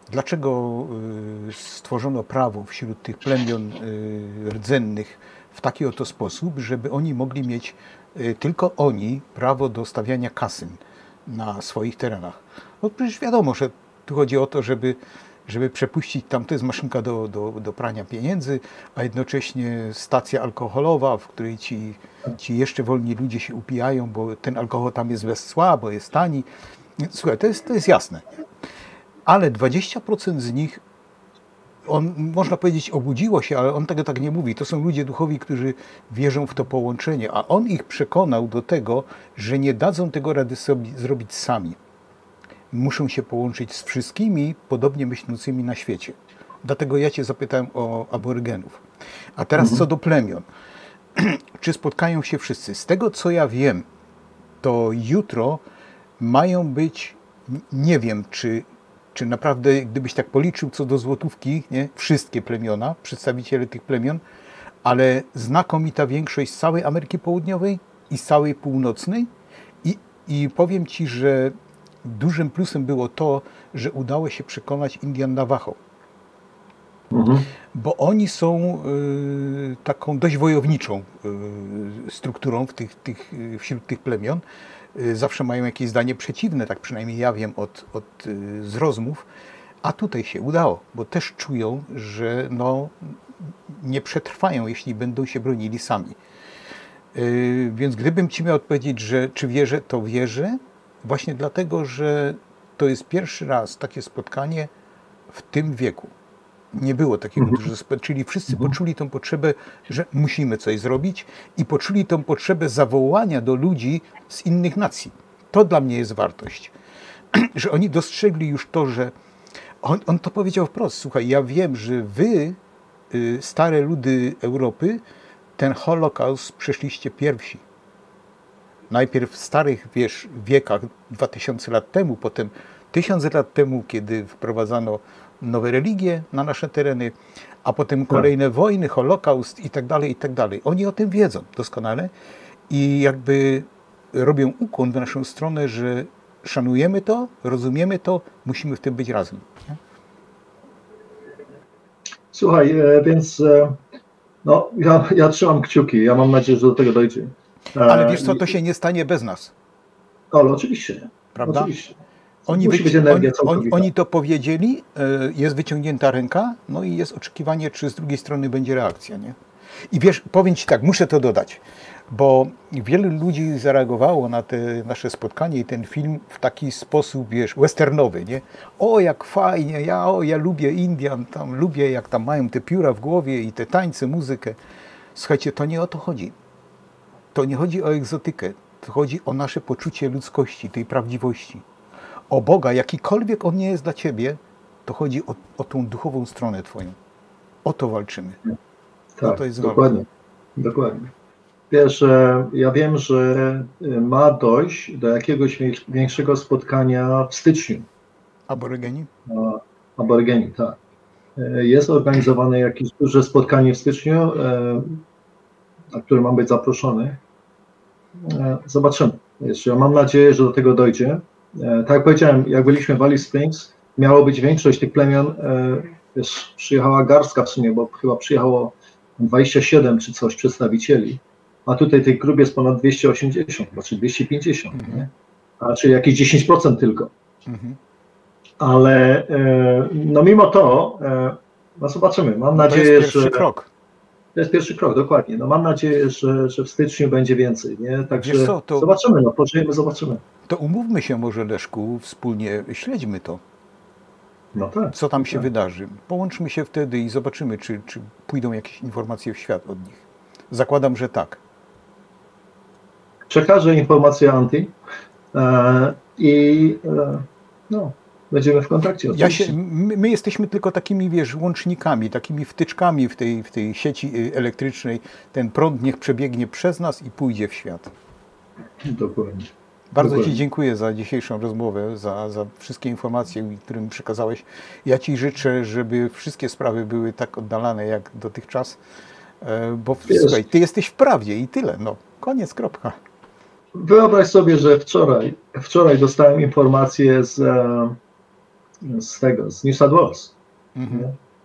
dlaczego stworzono prawo wśród tych plemion rdzennych w taki oto sposób, żeby oni mogli mieć, tylko oni, prawo do stawiania kasyn na swoich terenach. No przecież wiadomo, że tu chodzi o to, żeby, żeby przepuścić, tam to jest maszynka do, do, do prania pieniędzy, a jednocześnie stacja alkoholowa, w której ci, ci jeszcze wolni ludzie się upijają, bo ten alkohol tam jest bez cła, bo jest tani. Słuchaj, to jest, to jest jasne. Ale dwadzieścia procent z nich, on, można powiedzieć, obudziło się, ale on tego tak nie mówi. To są ludzie duchowi, którzy wierzą w to połączenie, a on ich przekonał do tego, że nie dadzą tego rady sobie zrobić sami. Muszą się połączyć z wszystkimi podobnie myślącymi na świecie. Dlatego ja cię zapytałem o aborygenów. A teraz mhm. co do plemion. Czy spotkają się wszyscy? Z tego, co ja wiem, to jutro mają być, nie wiem, czy Czy naprawdę, gdybyś tak policzył co do złotówki, nie? Wszystkie plemiona, przedstawiciele tych plemion, ale znakomita większość z całej Ameryki Południowej i z całej Północnej. I, i powiem ci, że dużym plusem było to, że udało się przekonać Indian Navajo. Mhm. Bo oni są y, taką dość wojowniczą y, strukturą w tych, tych, wśród tych plemion. Zawsze mają jakieś zdanie przeciwne, tak przynajmniej ja wiem od, od, z rozmów, a tutaj się udało, bo też czują, że no, nie przetrwają, jeśli będą się bronili sami. Yy, więc gdybym ci miał odpowiedzieć, że czy wierzę, to wierzę, właśnie dlatego, że to jest pierwszy raz takie spotkanie w tym wieku. Nie było takiego mhm. dużo, czyli wszyscy mhm. poczuli tą potrzebę, że musimy coś zrobić i poczuli tą potrzebę zawołania do ludzi z innych nacji. To dla mnie jest wartość. Że oni dostrzegli już to, że on, on to powiedział wprost, słuchaj, ja wiem, że wy, y, stare ludy Europy, ten Holokaust przeszliście pierwsi. Najpierw w starych wiesz, wiekach, dwa tysiące lat temu, potem tysiąc lat temu, kiedy wprowadzano nowe religie na nasze tereny, a potem kolejne wojny, Holokaust i tak dalej, i tak dalej. Oni o tym wiedzą doskonale i jakby robią ukłon w naszą stronę, że szanujemy to, rozumiemy to, musimy w tym być razem. Nie? Słuchaj, więc no, ja, ja trzymam kciuki, ja mam nadzieję, że do tego dojdzie. Ale wiesz co, to się nie stanie bez nas. Ale oczywiście. Prawda? Oczywiście. Oni, wyci- oni, oni, oni to powiedzieli, jest wyciągnięta ręka, no i jest oczekiwanie, czy z drugiej strony będzie reakcja, nie? I wiesz, powiem ci tak, muszę to dodać, bo wielu ludzi zareagowało na te nasze spotkanie i ten film w taki sposób, wiesz, westernowy, nie? O, jak fajnie, ja, o, ja lubię Indian, tam lubię, jak tam mają te pióra w głowie i te tańce, muzykę. Słuchajcie, to nie o to chodzi. To nie chodzi o egzotykę, to chodzi o nasze poczucie ludzkości, tej prawdziwości. O Boga, jakikolwiek On nie jest dla ciebie, to chodzi o, o tą duchową stronę twoją. O to walczymy. Tak, o to jest dokładnie. Walka. Dokładnie. Wiesz, ja wiem, że ma dojść do jakiegoś większego spotkania w styczniu. Aborygeni? Aborygeni, tak. Jest organizowane jakieś duże spotkanie w styczniu, na które mam być zaproszony. Zobaczymy. Wiesz, ja mam nadzieję, że do tego dojdzie. Tak jak powiedziałem, jak byliśmy w Alice Springs, miało być większość tych plemion, wiesz, przyjechała garstka w sumie, bo chyba przyjechało dwadzieścia siedem czy coś przedstawicieli, a tutaj tych grup jest ponad dwieście osiemdziesiąt, znaczy dwieście pięćdziesiąt, mm-hmm. nie? A czyli jakieś dziesięć procent tylko. Mm-hmm. Ale no mimo to, no zobaczymy, mam nadzieję, że... To jest pierwszy że, krok. To jest pierwszy krok, dokładnie. No mam nadzieję, że, że w styczniu będzie więcej, nie? Także co, to... zobaczymy, no poczujemy, zobaczymy. To umówmy się może, Leszku, wspólnie śledźmy to. No tak. Co tam się tak. wydarzy. Połączmy się wtedy i zobaczymy, czy, czy pójdą jakieś informacje w świat od nich. Zakładam, że tak. Przekażę informację Anti e, i e, no, będziemy w kontakcie. Ja się, my, my jesteśmy tylko takimi, wiesz, łącznikami, takimi wtyczkami w tej, w tej sieci elektrycznej. Ten prąd niech przebiegnie przez nas i pójdzie w świat. Dokładnie. Bardzo Dokładnie. Ci dziękuję za dzisiejszą rozmowę, za, za wszystkie informacje, które mi przekazałeś. Ja Ci życzę, żeby wszystkie sprawy były tak oddalane jak dotychczas, bo Wiesz, słuchaj, Ty jesteś w prawdzie i tyle, no, koniec, kropka. Wyobraź sobie, że wczoraj, wczoraj dostałem informację z, z tego, z New South Wales. Mhm.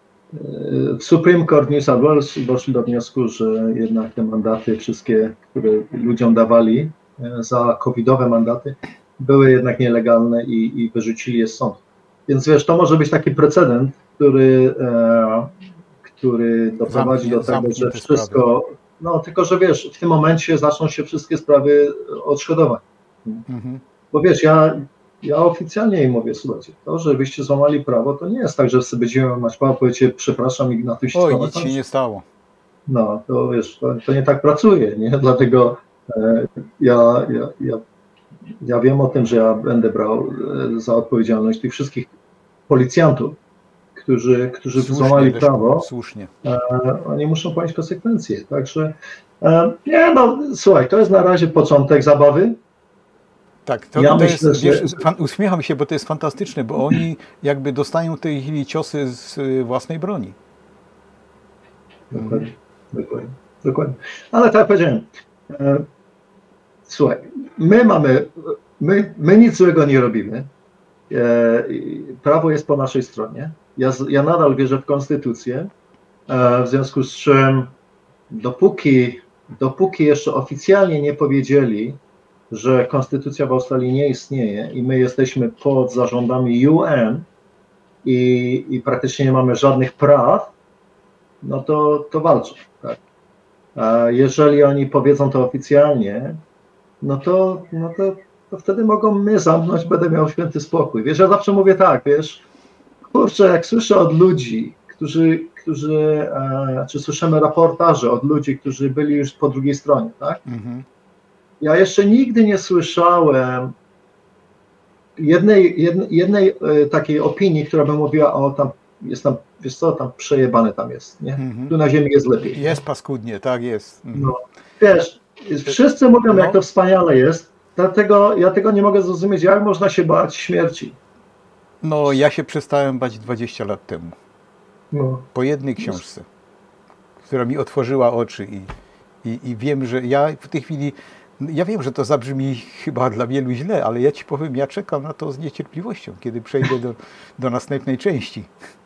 W Supreme Court New South Wales doszli do wniosku, że jednak te mandaty wszystkie, które ludziom dawali za covidowe mandaty, były jednak nielegalne i, i wyrzucili je z sądu. Więc wiesz, to może być taki precedent, który, e, który doprowadzi Zamknie, do tego, że te wszystko, sprawy. no tylko, że wiesz, w tym momencie zaczną się wszystkie sprawy odszkodowań. Mhm. Bo wiesz, ja, ja oficjalnie im mówię, słuchajcie, to, że wyście złamali prawo, to nie jest tak, że sobie będziemy mać prawo, powiecie, przepraszam i na tym się Oj, skończy. nic się nie stało. No, to wiesz, to, to nie tak pracuje, nie? Dlatego e, ja, ja, ja, ja wiem o tym, że ja będę brał e, za odpowiedzialność tych wszystkich policjantów, którzy, którzy Słusznie, złamali Leszku, prawo, słusznie. e, oni muszą ponieść konsekwencje. Także e, nie, no słuchaj, to jest na razie początek zabawy. Tak, to, ja to myślę, jest, że... wiesz, fan, uśmiecham się, bo to jest fantastyczne, bo oni jakby dostają w tej chwili ciosy z y, własnej broni. Dokładnie, mhm. dokładnie, dokładnie. Ale tak jak powiedziałem, e, słuchaj, my mamy, my, my nic złego nie robimy. E, prawo jest po naszej stronie. Ja, ja nadal wierzę w konstytucję, e, w związku z czym dopóki, dopóki jeszcze oficjalnie nie powiedzieli, że konstytucja w Australii nie istnieje i my jesteśmy pod zarządami U N i, i praktycznie nie mamy żadnych praw, no to, to walczą. Tak? A jeżeli oni powiedzą to oficjalnie, no to, no to, to wtedy mogą mnie zamknąć, będę miał święty spokój. Wiesz, ja zawsze mówię tak, wiesz, kurczę, jak słyszę od ludzi, którzy, którzy e, czy słyszymy raportaże od ludzi, którzy byli już po drugiej stronie, tak? Mhm. Ja jeszcze nigdy nie słyszałem jednej, jednej, jednej e, takiej opinii, która by mówiła, o tam jest tam, wiesz co, tam przejebane tam jest, nie? Mhm. Tu na ziemi jest lepiej. Jest paskudnie, tak jest. Mhm. No, wiesz, wszyscy mówią, no. jak to wspaniale jest, dlatego ja tego nie mogę zrozumieć, jak można się bać śmierci. No, ja się przestałem bać dwadzieścia lat temu. No. Po jednej książce, która mi otworzyła oczy i, i, i wiem, że ja w tej chwili, ja wiem, że to zabrzmi chyba dla wielu źle, ale ja ci powiem, ja czekam na to z niecierpliwością, kiedy przejdę do, do następnej części.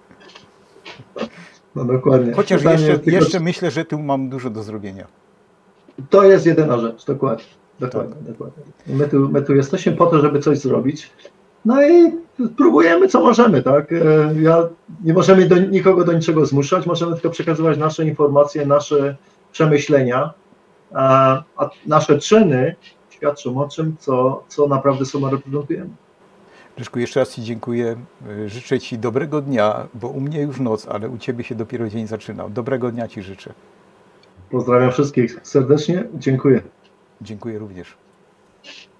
No dokładnie. Chociaż jeszcze, tylko... jeszcze myślę, że tu mam dużo do zrobienia. To jest jedyna rzecz, dokładnie. Dokładnie, tak. dokładnie. My tu, my tu jesteśmy po to, żeby coś zrobić. No i próbujemy, co możemy, tak? Ja, nie możemy do, nikogo do niczego zmuszać, możemy tylko przekazywać nasze informacje, nasze przemyślenia, a, a nasze czyny świadczą o czym, co, co naprawdę sobą reprezentujemy. Leszku, jeszcze raz ci dziękuję. Życzę ci dobrego dnia, bo u mnie już noc, ale u ciebie się dopiero dzień zaczynał. Dobrego dnia ci życzę. Pozdrawiam wszystkich serdecznie. Dziękuję. Dziękuję również.